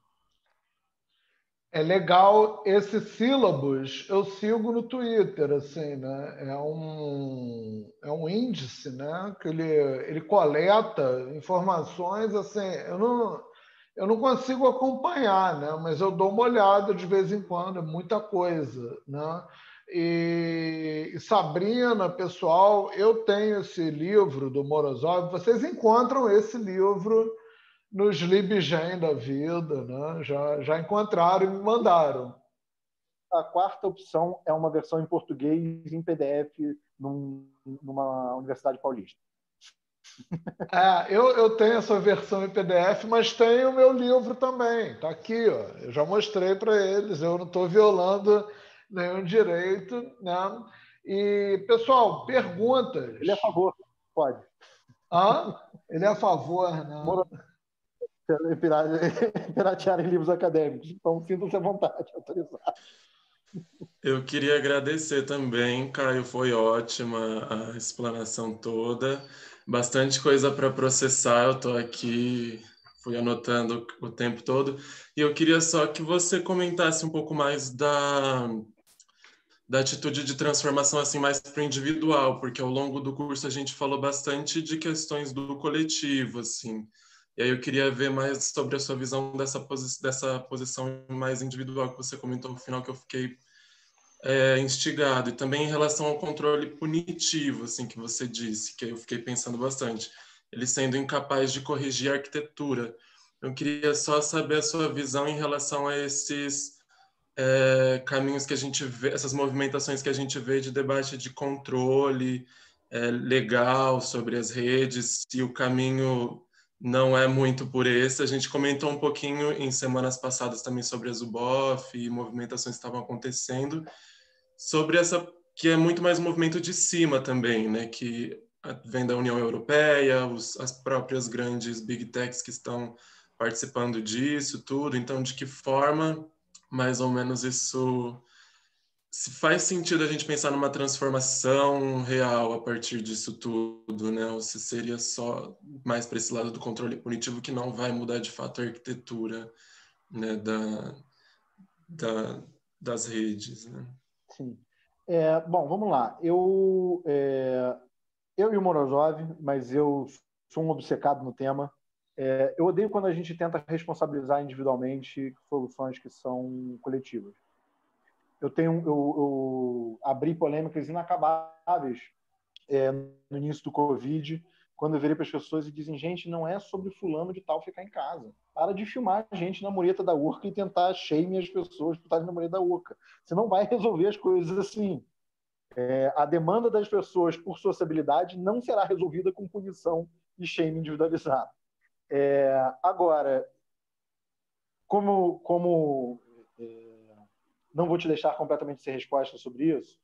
É legal esse sílabus, eu sigo no Twitter, assim, né? É um, é um índice, né? Que ele, ele coleta informações, assim, eu não, eu não consigo acompanhar, né? Mas eu dou uma olhada de vez em quando, é muita coisa, né? E, e Sabrina, pessoal, eu tenho esse livro do Morozov, vocês encontram esse livro nos LibGen da vida, né? já, já encontraram e me mandaram. A quarta opção é uma versão em português em P D F num, numa universidade paulista. É, eu, eu tenho essa versão em P D F, mas tenho o meu livro também. Está aqui, ó. Eu já mostrei para eles, eu não estou violando nenhum direito. Né? E, pessoal, perguntas. Ele é a favor, pode. Hã? Ele é a favor, né? Piratearem livros acadêmicos. Então, sintam-se à vontade, autorizado. Eu queria agradecer também, Caio, foi ótima a explanação toda. Bastante coisa para processar, eu estou aqui, fui anotando o tempo todo. E eu queria só que você comentasse um pouco mais da, da atitude de transformação assim mais para o individual, porque ao longo do curso a gente falou bastante de questões do coletivo, assim. E aí eu queria ver mais sobre a sua visão dessa, posi dessa posição mais individual que você comentou no final, que eu fiquei é, instigado. E também em relação ao controle punitivo, assim, que você disse, que eu fiquei pensando bastante. Ele sendo incapaz de corrigir a arquitetura. Eu queria só saber a sua visão em relação a esses é, caminhos que a gente vê, essas movimentações que a gente vê de debate de controle é, legal sobre as redes, se o caminho não é muito por esse. A gente comentou um pouquinho em semanas passadas também sobre a Zuboff e movimentações que estavam acontecendo, sobre essa que é muito mais um movimento de cima também, né? Que vem da União Europeia, os, as próprias grandes big techs que estão participando disso, tudo. Então, de que forma, mais ou menos, isso... Se faz sentido a gente pensar numa transformação real a partir disso tudo, né? Ou se seria só mais para esse lado do controle punitivo que não vai mudar de fato a arquitetura, né, da, da, das redes, né? Sim. É, bom, vamos lá. Eu, é, eu e o Morozov, mas eu sou um obcecado no tema. É, eu odeio quando a gente tenta responsabilizar individualmente soluções que são coletivas. Eu tenho, eu, eu abri polêmicas inacabáveis é, no início do Covid, quando eu virei para as pessoas e dizem, gente, não é sobre fulano de tal ficar em casa. Para de filmar a gente na mureta da urca e tentar shame as pessoas por estarem na mureta da urca. Você não vai resolver as coisas assim. É, a demanda das pessoas por sociabilidade não será resolvida com punição e shame individualizado. É, agora, como, como é, não vou te deixar completamente sem resposta sobre isso,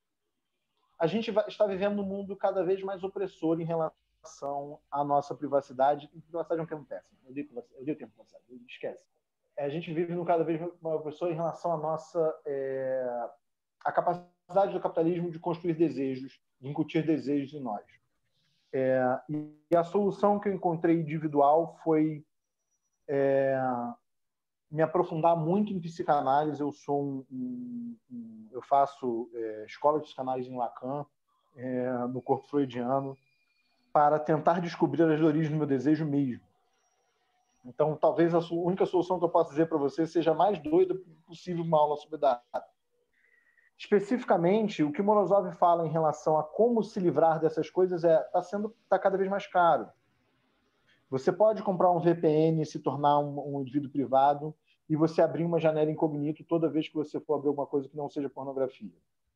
a gente vai, está vivendo num mundo cada vez mais opressor em relação à nossa privacidade. E privacidade é um termo péssimo. Eu odeio, eu odeio termo privacidade. Esquece. É, a gente vive num cada vez mais opressor em relação à nossa... É, a capacidade do capitalismo de construir desejos, de incutir desejos em nós. É, e a solução que eu encontrei individual foi é, me aprofundar muito em psicanálise. Eu sou um, um, um eu faço é, escola de psicanálise em Lacan, é, no corpo freudiano, para tentar descobrir as origens do meu desejo mesmo. Então, talvez a única solução que eu possa dizer para você seja a mais doida possível uma aula sobre data. Especificamente, o que Morozov fala em relação a como se livrar dessas coisas é está sendo tá cada vez mais caro. Você pode comprar um V P N e se tornar um, um indivíduo privado e você abrir uma janela incognito toda vez que você for abrir alguma coisa que não seja pornografia.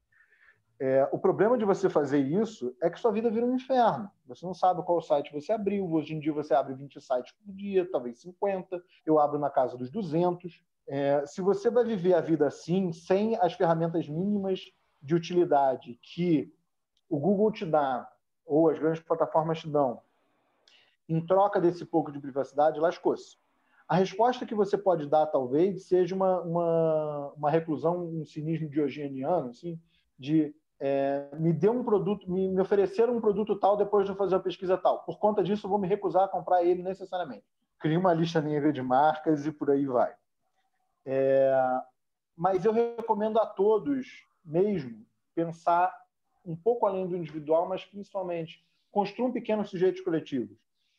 É, o problema de você fazer isso é que sua vida vira um inferno. Você não sabe qual site você abriu. Hoje em dia você abre vinte sites por dia, talvez cinquenta. Eu abro na casa dos duzentos. É, se você vai viver a vida assim, sem as ferramentas mínimas de utilidade que o Google te dá, ou as grandes plataformas te dão, em troca desse pouco de privacidade, lascou-se. A resposta que você pode dar, talvez, seja uma, uma, uma reclusão, um cinismo diogeniano, assim, de é, me dê um produto, me, me ofereceram um produto tal depois de eu fazer a pesquisa tal. Por conta disso, eu vou me recusar a comprar ele necessariamente. Cria uma lista negra de marcas e por aí vai. É, mas eu recomendo a todos mesmo pensar um pouco além do individual, mas principalmente construam pequenos sujeitos coletivos.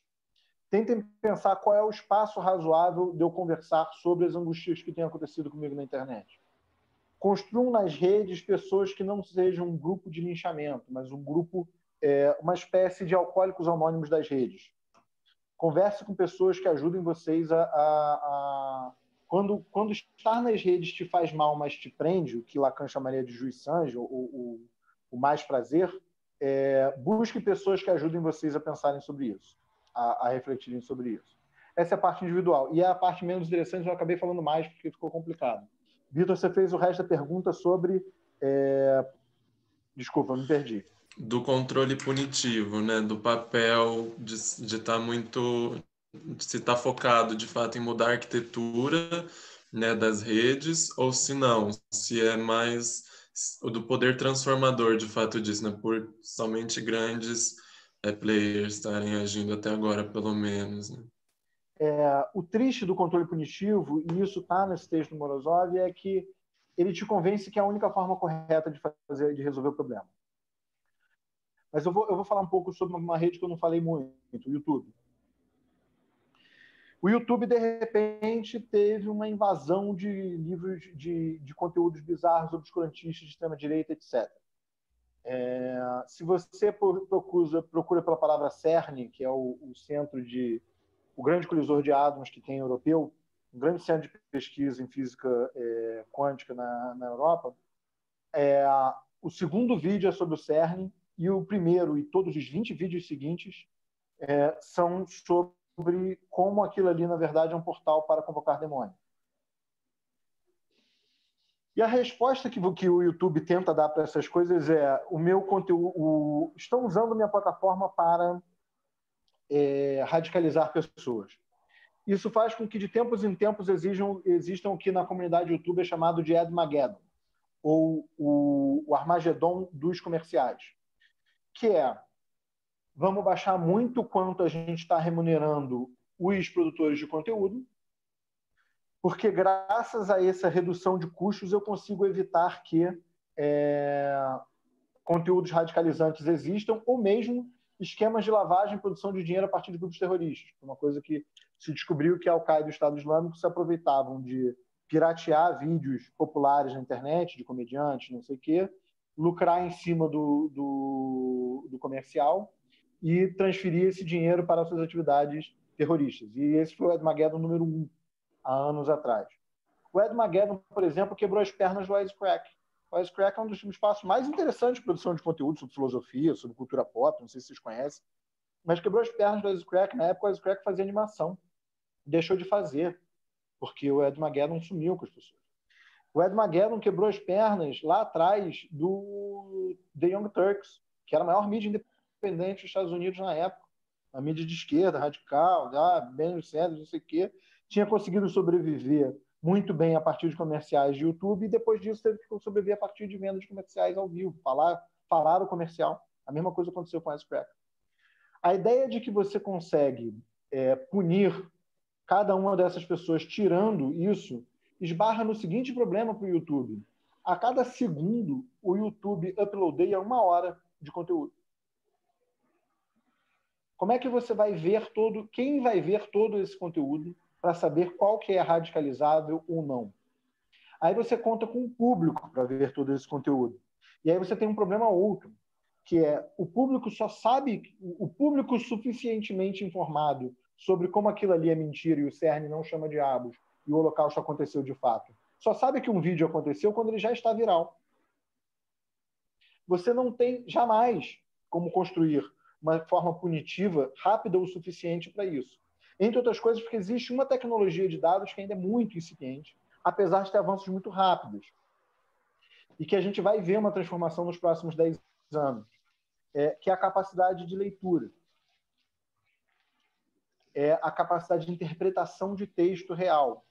Tentem pensar qual é o espaço razoável de eu conversar sobre as angústias que têm acontecido comigo na internet. Construam nas redes pessoas que não sejam um grupo de linchamento, mas um grupo, é, uma espécie de alcoólicos anônimos das redes. Converse com pessoas que ajudem vocês a... a, a... Quando, quando estar nas redes te faz mal, mas te prende, o que Lacan chamaria de jouissance, o, o, o mais prazer, é, busque pessoas que ajudem vocês a pensarem sobre isso, a, a refletirem sobre isso. Essa é a parte individual. E a parte menos interessante eu acabei falando mais porque ficou complicado. Vitor, você fez o resto da pergunta sobre... É... Desculpa, eu me perdi. Do controle punitivo, né? Do papel de estar muito... de se estar focado, de fato, em mudar a arquitetura, né, das redes, ou se não, se é mais o do poder transformador, de fato, disso, né? Por somente grandes é, players estarem agindo até agora, pelo menos, né? É, o triste do controle punitivo, e isso está nesse texto do Morozov, é que ele te convence que é a única forma correta de fazer, de resolver o problema. Mas eu vou, eu vou falar um pouco sobre uma rede que eu não falei muito, o YouTube. O YouTube, de repente, teve uma invasão de livros de, de conteúdos bizarros, obscurantistas, de extrema-direita, etcétera. É, se você procura, procura pela palavra CERN, que é o, o centro de... o grande colisor de átomos que tem europeu, um grande centro de pesquisa em física é, quântica na, na Europa, é, o segundo vídeo é sobre o CERN e o primeiro e todos os vinte vídeos seguintes é, são sobre como aquilo ali, na verdade, é um portal para convocar demônio. E a resposta que, que o YouTube tenta dar para essas coisas é: o meu conteúdo, o, estão usando minha plataforma para é, radicalizar pessoas. Isso faz com que, de tempos em tempos, exijam, existam o que na comunidade YouTube é chamado de Admageddon, ou o, o Armagedon dos comerciais, que é: vamos baixar muito quanto a gente está remunerando os produtores de conteúdo, porque graças a essa redução de custos eu consigo evitar que é, conteúdos radicalizantes existam, ou mesmo esquemas de lavagem e produção de dinheiro a partir de grupos terroristas. Uma coisa que se descobriu que a Al-Qaeda e o Estado Islâmico se aproveitavam de piratear vídeos populares na internet, de comediantes, não sei o quê, lucrar em cima do, do, do comercial e transferir esse dinheiro para suas atividades terroristas. E esse foi o Armageddon número um, há anos atrás. O Armageddon, por exemplo, quebrou as pernas do Wisecrack. O Wisecrack é um dos espaços mais interessantes de produção de conteúdo sobre filosofia, sobre cultura pop, não sei se vocês conhecem, mas quebrou as pernas do Wisecrack. Na época, o Wisecrack fazia animação. Deixou de fazer, porque o Armageddon sumiu com as pessoas. O Armageddon quebrou as pernas lá atrás do The Young Turks, que era a maior mídia independente dos Estados Unidos na época. Uma mídia de esquerda, radical, ah, Bernie Sanders, não sei o quê. Tinha conseguido sobreviver muito bem a partir de comerciais de YouTube, e depois disso teve que sobreviver a partir de vendas de comerciais ao vivo, falar, falar o comercial. A mesma coisa aconteceu com a Wisecrack. A ideia de que você consegue é, punir cada uma dessas pessoas tirando isso, esbarra no seguinte problema para o YouTube: a cada segundo o YouTube uploadeia uma hora de conteúdo. Como é que você vai ver todo, quem vai ver todo esse conteúdo para saber qual que é radicalizável ou não? Aí você conta com o público para ver todo esse conteúdo. E aí você tem um problema outro, que é: o público só sabe, o público suficientemente informado sobre como aquilo ali é mentira e o CERN não chama diabos e o Holocausto aconteceu de fato, só sabe que um vídeo aconteceu quando ele já está viral. Você não tem jamais como construir uma forma punitiva rápida o suficiente para isso. Entre outras coisas, porque existe uma tecnologia de dados que ainda é muito incipiente, apesar de ter avanços muito rápidos, e que a gente vai ver uma transformação nos próximos dez anos, é, que é a capacidade de leitura. É a capacidade de interpretação de texto real.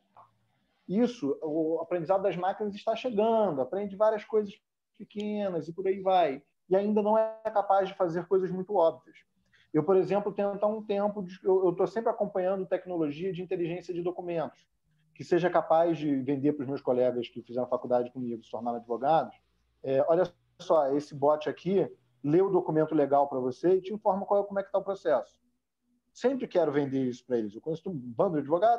Isso, o aprendizado das máquinas está chegando, aprende várias coisas pequenas e por aí vai, e ainda não é capaz de fazer coisas muito óbvias. Eu, por exemplo, tento há um tempo, de, eu estou sempre acompanhando tecnologia de inteligência de documentos, que seja capaz de vender para os meus colegas que fizeram faculdade comigo, se tornaram advogados. É, olha só, esse bot aqui lê o documento legal para você e te informa qual, como é que está o processo. Sempre quero vender isso para eles. Eu conheço um bando de advogado,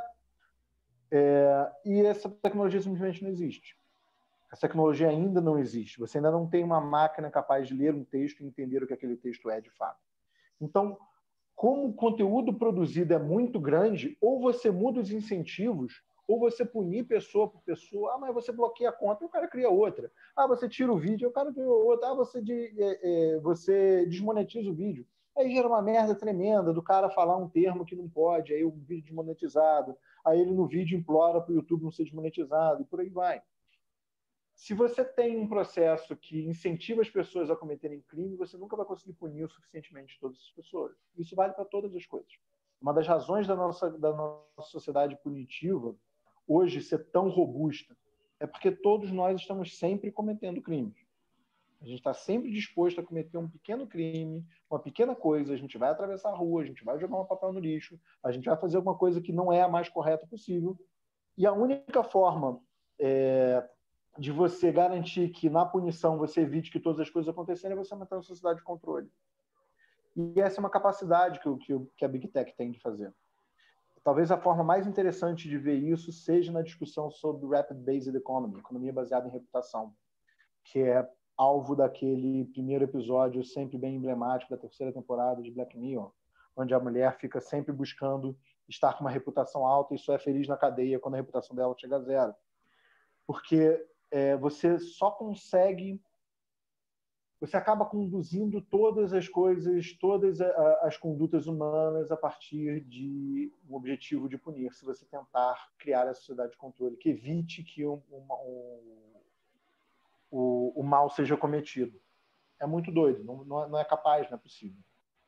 é, e essa tecnologia simplesmente não existe. Essa tecnologia ainda não existe. Você ainda não tem uma máquina capaz de ler um texto e entender o que aquele texto é de fato. Então, como o conteúdo produzido é muito grande, ou você muda os incentivos, ou você punir pessoa por pessoa. Ah, mas você bloqueia a conta e o cara cria outra. Ah, você tira o vídeo e o cara cria outra. Ah, você, de, é, é, você desmonetiza o vídeo. Aí gera uma merda tremenda do cara falar um termo que não pode, aí o vídeo desmonetizado, aí ele no vídeo implora para o YouTube não ser desmonetizado, e por aí vai. Se você tem um processo que incentiva as pessoas a cometerem crime, você nunca vai conseguir punir o suficientemente todas as pessoas. Isso vale para todas as coisas. Uma das razões da nossa, da nossa sociedade punitiva hoje ser tão robusta é porque todos nós estamos sempre cometendo crimes. A gente está sempre disposto a cometer um pequeno crime, uma pequena coisa, a gente vai atravessar a rua, a gente vai jogar um papel no lixo, a gente vai fazer alguma coisa que não é a mais correta possível. E a única forma é, de você garantir que na punição você evite que todas as coisas acontecerem é você manter uma sociedade de controle. E essa é uma capacidade que, que, que a Big Tech tem de fazer. Talvez a forma mais interessante de ver isso seja na discussão sobre Rapid Based Economy, economia baseada em reputação, que é alvo daquele primeiro episódio sempre bem emblemático da terceira temporada de Black Mirror, onde a mulher fica sempre buscando estar com uma reputação alta e só é feliz na cadeia quando a reputação dela chega a zero. Porque é, você só consegue você acaba conduzindo todas as coisas, todas as condutas humanas a partir de um objetivo de punir, se você tentar criar a sociedade de controle, que evite que um, um, um, o, o mal seja cometido. É muito doido, não, não é capaz, não é possível.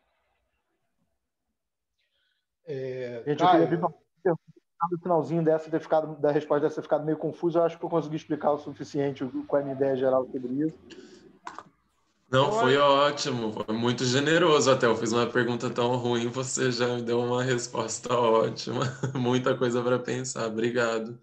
É, Gente, Caio, eu queria abrir no finalzinho dessa, ter ficado, da resposta dessa ter ficado meio confuso. Eu acho que eu consegui explicar o suficiente com a minha ideia geral sobre isso. Não, foi ótimo, foi muito generoso até. Eu fiz uma pergunta tão ruim, você já me deu uma resposta ótima. Muita coisa para pensar. Obrigado.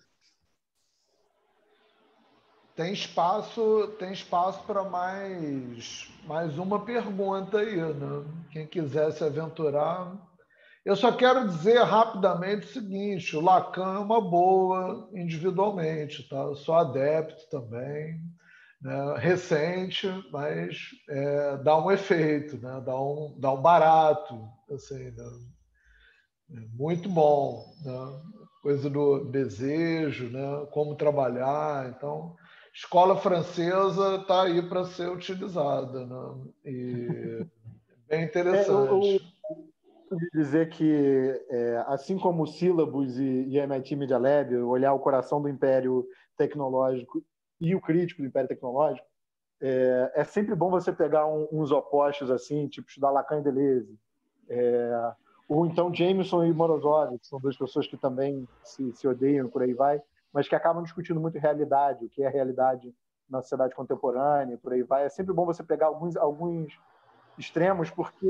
Tem espaço, tem espaço para mais, mais uma pergunta aí, né? Quem quiser se aventurar. Eu só quero dizer rapidamente o seguinte: o Lacan é uma boa individualmente, tá? Eu sou adepto também. Né, recente, mas é, dá um efeito, né, dá, um, dá um barato, assim, né, é muito bom, né, coisa do desejo, né, como trabalhar. Então, escola francesa está aí para ser utilizada, né, e bem É, eu, interessante. eu dizer que, é, assim como o Syllabus e, e a M I T Media Lab, olhar o coração do império tecnológico e o crítico do império tecnológico, é, é sempre bom você pegar um, uns opostos assim, tipo estudar Lacan e Deleuze, é, ou então Jameson e Morozov, que são duas pessoas que também se, se odeiam, por aí vai, mas que acabam discutindo muito realidade, o que é a realidade na sociedade contemporânea, por aí vai. É sempre bom você pegar alguns, alguns extremos, porque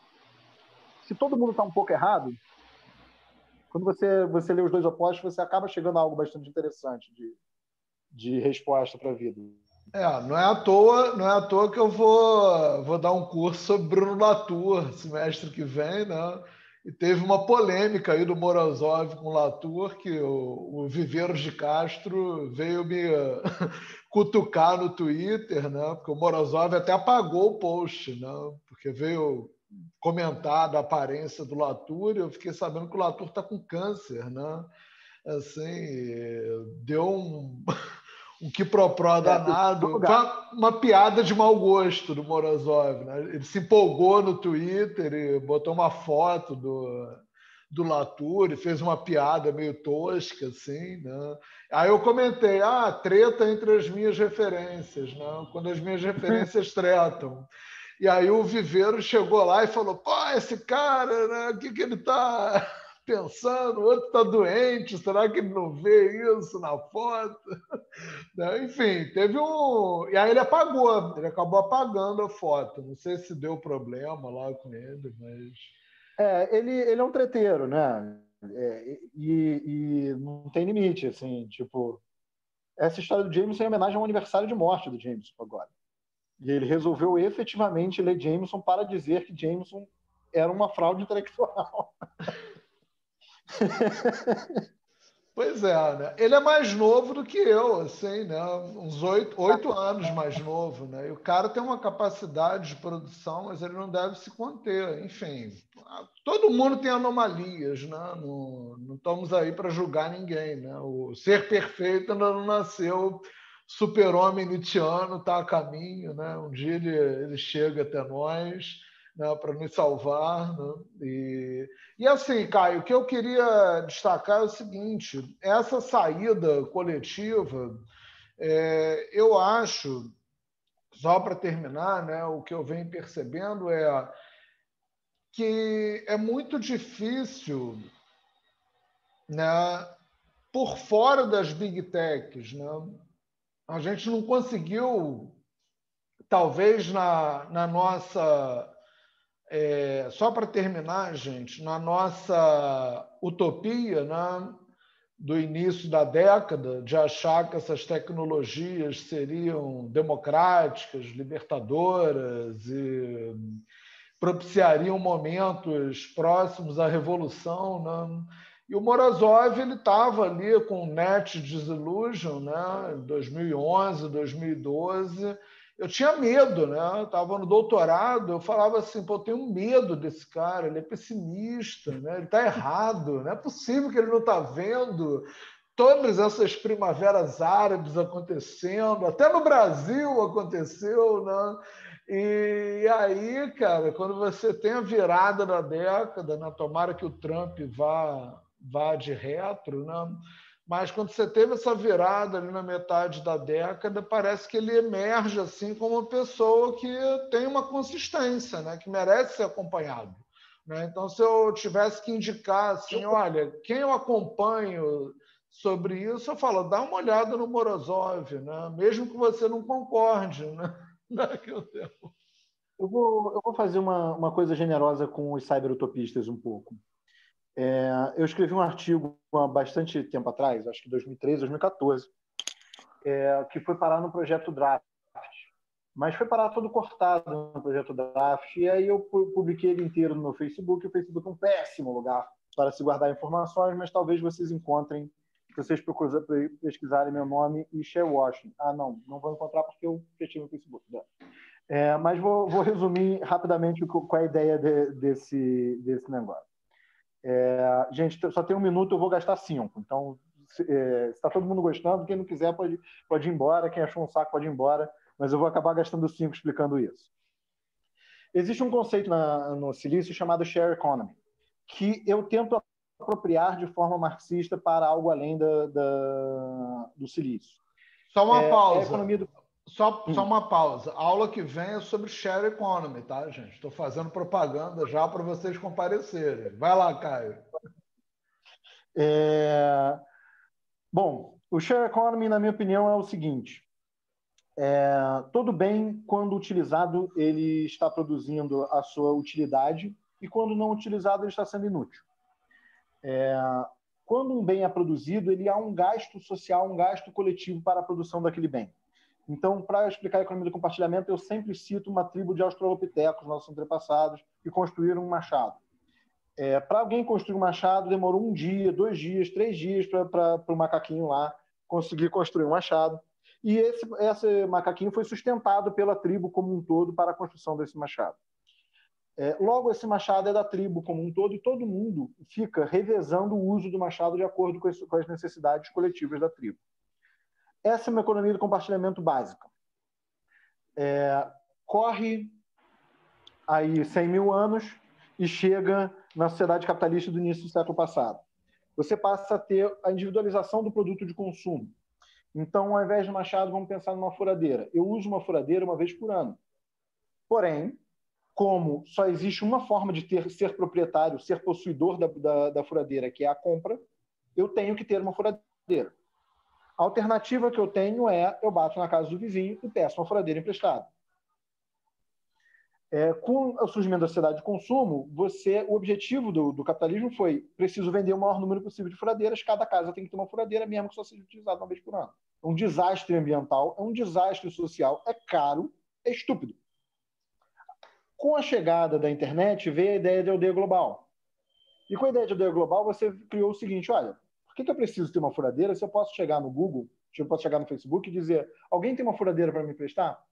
se todo mundo está um pouco errado, quando você, você lê os dois opostos, você acaba chegando a algo bastante interessante de, de resposta para a vida. É, não é à toa, não é à toa que eu vou, vou dar um curso sobre Bruno Latour semestre que vem, né? E teve uma polêmica aí do Morozov com o Latour, que o, o Viveiros de Castro veio me cutucar no Twitter, né? Porque o Morozov até apagou o post, né? Porque veio comentar da aparência do Latour e eu fiquei sabendo que o Latour está com câncer, né? Assim, deu um um quipropró danado. Foi uma, uma piada de mau gosto do Morozov. Né? Ele se empolgou no Twitter e botou uma foto do, do Latour e fez uma piada meio tosca, assim, né? Aí eu comentei, ah, treta entre as minhas referências, né? Quando as minhas referências tretam. E aí o Viveiro chegou lá e falou, pô, esse cara, né? O que, que ele tá pensando? O outro está doente, será que ele não vê isso na foto? Enfim, teve um. E aí ele apagou, ele acabou apagando a foto. Não sei se deu problema lá com ele, mas. É, ele, ele é um treteiro, né? É, e, e não tem limite, assim, tipo. Essa história do Jameson é homenagem ao aniversário de morte do Jameson agora. E ele resolveu efetivamente ler Jameson para dizer que Jameson era uma fraude intelectual. Pois é, né? Ele é mais novo do que eu, assim, né? Uns oito, oito anos mais novo, né? E o cara tem uma capacidade de produção, mas ele não deve se conter. Enfim, todo mundo tem anomalias, né? Não, não estamos aí para julgar ninguém, né? O ser perfeito ainda não nasceu. Super-homem Nietzscheano está a caminho, né? Um dia ele, ele chega até nós, né, para nos salvar, né? E, e assim, Caio, o que eu queria destacar é o seguinte: essa saída coletiva, é, eu acho, só para terminar, né, o que eu venho percebendo é que é muito difícil, né, por fora das big techs, né, a gente não conseguiu, talvez na, na nossa. É, só para terminar, gente, na nossa utopia, né, do início da década, de achar que essas tecnologias seriam democráticas, libertadoras e propiciariam momentos próximos à revolução, né? E o Morozov ele estava ali com o Net Disillusion, né? Em dois mil e onze, dois mil e doze. Eu tinha medo, né? Eu estava no doutorado, eu falava assim, pô, eu tenho medo desse cara, ele é pessimista, né? Ele está errado, não é possível que ele não está vendo todas essas primaveras árabes acontecendo, até no Brasil aconteceu, né? E aí, cara, quando você tem a virada da década, né? Tomara que o Trump vá, vá de retro, né? Mas quando você teve essa virada ali na metade da década, parece que ele emerge assim como uma pessoa que tem uma consistência, né? Que merece ser acompanhado. Né? Então, se eu tivesse que indicar assim, olha, quem eu acompanho sobre isso, eu falo, dá uma olhada no Morozov, né? Mesmo que você não concorde, né? Naquele tempo. Eu vou, eu vou fazer uma, uma coisa generosa com os cyberutopistas um pouco. É, eu escrevi um artigo há bastante tempo atrás, acho que dois mil e treze, dois mil e quatorze, é, que foi parar no projeto Draft. Mas foi parar todo cortado no projeto Draft. E aí eu publiquei ele inteiro no meu Facebook. O Facebook é um péssimo lugar para se guardar informações, mas talvez vocês encontrem, se vocês pesquisarem meu nome e Sharewashing. Ah, não, não vou encontrar porque eu fechei meu Facebook. É, mas vou, vou resumir rapidamente qual é a ideia de, desse, desse negócio. É, gente, só tem um minuto, eu vou gastar cinco. Então, se é, está todo mundo gostando, quem não quiser pode, pode ir embora, quem achou um saco pode ir embora, mas eu vou acabar gastando cinco explicando isso. Existe um conceito na, no Silício chamado share economy, que eu tento apropriar de forma marxista para algo além da, da, do Silício. Só uma é, pausa. É a economia do... Só, só uma pausa. A aula que vem é sobre share economy, tá, gente? Estou fazendo propaganda já para vocês comparecerem. Vai lá, Caio. É... Bom, o share economy, na minha opinião, é o seguinte. É... Todo bem, quando utilizado, ele está produzindo a sua utilidade e quando não utilizado, ele está sendo inútil. É... Quando um bem é produzido, ele há um gasto social, um gasto coletivo para a produção daquele bem. Então, para explicar a economia do compartilhamento, eu sempre cito uma tribo de australopitecos, nossos antepassados, que construíram um machado. É, para alguém construir um machado, demorou um dia, dois dias, três dias para o macaquinho lá conseguir construir um machado. E esse, esse macaquinho foi sustentado pela tribo como um todo para a construção desse machado. É, logo, esse machado é da tribo como um todo e todo mundo fica revezando o uso do machado de acordo com as, com as necessidades coletivas da tribo. Essa é uma economia do compartilhamento básica. É, corre aí cem mil anos e chega na sociedade capitalista do início do século passado. Você passa a ter a individualização do produto de consumo. Então, ao invés de machado, vamos pensar numa furadeira. Eu uso uma furadeira uma vez por ano. Porém, como só existe uma forma de ter, ser proprietário, ser possuidor da, da, da furadeira, que é a compra, eu tenho que ter uma furadeira. A alternativa que eu tenho é, eu bato na casa do vizinho e peço uma furadeira emprestada. É, com o surgimento da sociedade de consumo, você, o objetivo do, do capitalismo foi, preciso vender o maior número possível de furadeiras, cada casa tem que ter uma furadeira, mesmo que só seja utilizada uma vez por ano. É um desastre ambiental, é um desastre social, é caro, é estúpido. Com a chegada da internet, veio a ideia de aldeia global. E com a ideia de aldeia global, você criou o seguinte, olha, por que, que eu preciso ter uma furadeira se eu posso chegar no Google, se eu posso chegar no Facebook e dizer, alguém tem uma furadeira para me emprestar?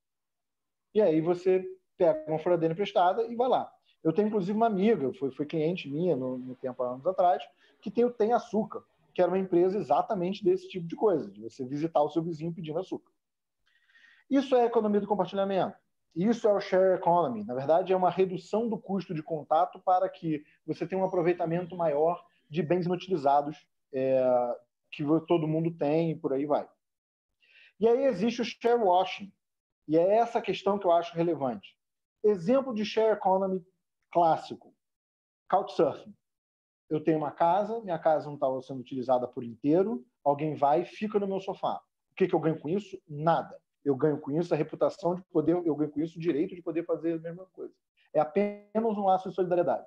E aí você pega uma furadeira emprestada e vai lá. Eu tenho, inclusive, uma amiga, foi, foi cliente minha no, no tempo, há anos atrás, que tem o Tem Açúcar, que era uma empresa exatamente desse tipo de coisa, de você visitar o seu vizinho pedindo açúcar. Isso é a economia do compartilhamento. Isso é o share economy. Na verdade, é uma redução do custo de contato para que você tenha um aproveitamento maior de bens inutilizados é, que todo mundo tem e por aí vai. E aí existe o share washing. E é essa questão que eu acho relevante. Exemplo de share economy clássico. Couchsurfing. Eu tenho uma casa, minha casa não estava sendo utilizada por inteiro, alguém vai e fica no meu sofá. O que, que eu ganho com isso? Nada. Eu ganho com isso a reputação de poder, eu ganho com isso o direito de poder fazer a mesma coisa. É apenas um laço de solidariedade.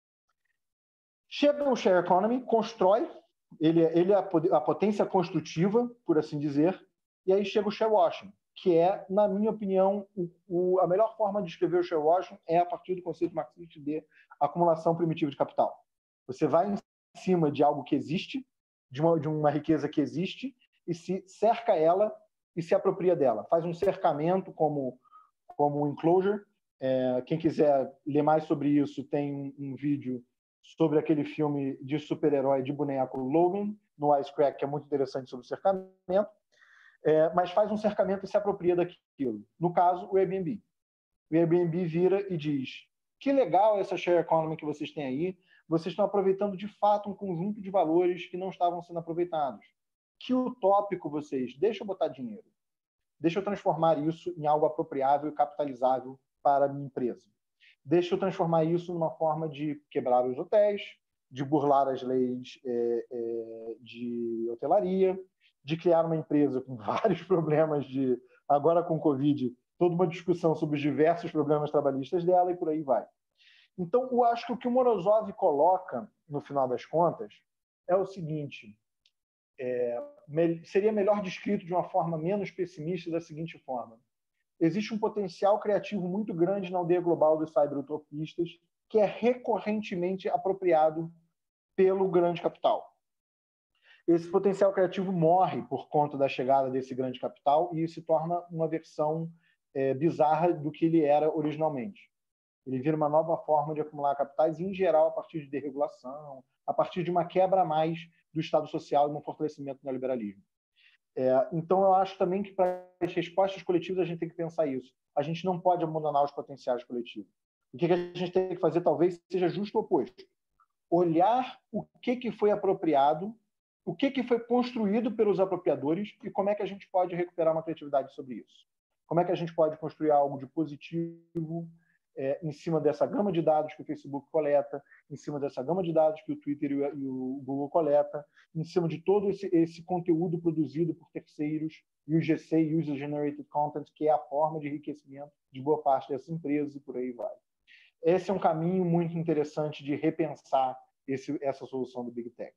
Chega o share economy, constrói, ele, ele é a potência construtiva, por assim dizer, e aí chega o share washing, que é, na minha opinião, o, o, a melhor forma de escrever o share washing é a partir do conceito marxista de acumulação primitiva de capital. Você vai em cima de algo que existe, de uma, de uma riqueza que existe, e se cerca ela e se apropria dela. Faz um cercamento como, como um enclosure. É, quem quiser ler mais sobre isso, tem um, um vídeo sobre aquele filme de super-herói de boneco Logan, no Wisecrack, que é muito interessante sobre o cercamento. É, mas faz um cercamento e se apropria daquilo. No caso, o Airbnb. o Airbnb vira e diz: que legal essa share economy que vocês têm aí, vocês estão aproveitando de fato um conjunto de valores que não estavam sendo aproveitados. Que utópico vocês, deixa eu botar dinheiro. Deixa eu transformar isso em algo apropriável e capitalizável para a minha empresa. Deixa eu transformar isso numa forma de quebrar os hotéis, de burlar as leis é, é, de hotelaria, de criar uma empresa com vários problemas de... Agora, com o Covid, toda uma discussão sobre os diversos problemas trabalhistas dela e por aí vai. Então, eu acho que o que o Morozov coloca, no final das contas, é o seguinte: é, me, seria melhor descrito de uma forma menos pessimista da seguinte forma: existe um potencial criativo muito grande na aldeia global dos cyberutopistas que é recorrentemente apropriado pelo grande capital. Esse potencial criativo morre por conta da chegada desse grande capital e se torna uma versão é, bizarra do que ele era originalmente. Ele vira uma nova forma de acumular capitais, em geral, a partir de desregulação, a partir de uma quebra a mais do Estado Social e um fortalecimento do neoliberalismo. É, então, eu acho também que, para as respostas coletivas, a gente tem que pensar isso. A gente não pode abandonar os potenciais coletivos. O que a gente tem que fazer, talvez, seja justo o oposto. Olhar o que, que foi apropriado, o que, que foi construído pelos apropriadores e como é que a gente pode recuperar uma criatividade sobre isso. Como é que a gente pode construir algo de positivo é, em cima dessa gama de dados que o Facebook coleta, em cima dessa gama de dados que o Twitter e o, e o Google coleta, em cima de todo esse, esse conteúdo produzido por terceiros, U G C, User Generated Content, que é a forma de enriquecimento de boa parte dessas empresas e por aí vai. Esse é um caminho muito interessante de repensar esse, essa solução do Big Tech.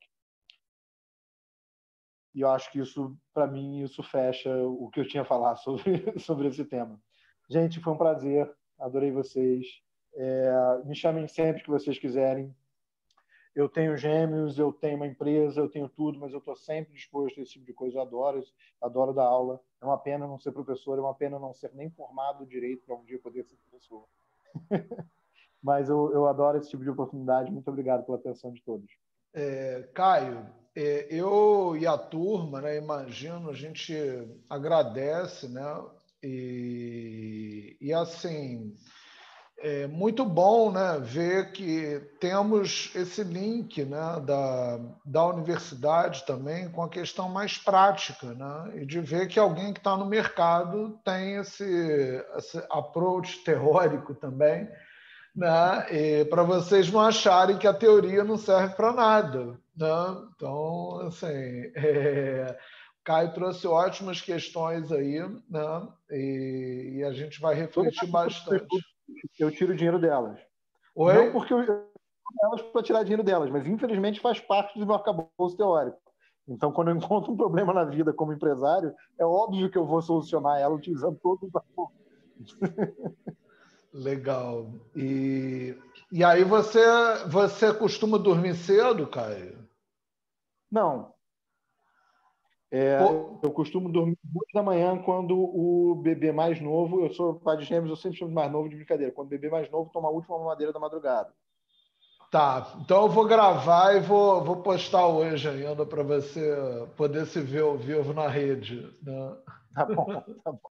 E eu acho que isso, para mim, isso fecha o que eu tinha a falar sobre, sobre esse tema. Gente, foi um prazer. Adorei vocês. É, me chamem sempre que vocês quiserem. Eu tenho gêmeos, eu tenho uma empresa, eu tenho tudo, mas eu estou sempre disposto a esse tipo de coisa. Eu adoro, adoro dar aula. É uma pena não ser professor, é uma pena não ser nem formado direito para um dia poder ser professor. Mas eu, eu adoro esse tipo de oportunidade. Muito obrigado pela atenção de todos. É, Caio, é, eu e a turma, né, imagino, a gente agradece, né, e, e assim, é muito bom, né, ver que temos esse link, né, da, da universidade também com a questão mais prática, né, e de ver que alguém que está no mercado tem esse, esse approach teórico também, né? Para vocês não acharem que a teoria não serve para nada. Né? Então, assim, é... o Caio trouxe ótimas questões aí, né? e, e a gente vai refletir bastante. Eu tiro o dinheiro delas. Oi? Não porque eu elas para tirar dinheiro delas, mas infelizmente faz parte do meu arcabouço teórico. Então, quando eu encontro um problema na vida como empresário, é óbvio que eu vou solucionar ela utilizando todos os arcabouços. Legal. E, e aí você, você costuma dormir cedo, Caio? Não. É, eu costumo dormir duas da manhã quando o bebê mais novo, eu sou pai de gêmeos, eu sempre chamo mais novo de brincadeira, quando o bebê mais novo toma a última mamadeira da madrugada. Tá, então eu vou gravar e vou, vou postar hoje ainda para você poder se ver ao vivo na rede. Né? Tá bom, tá bom.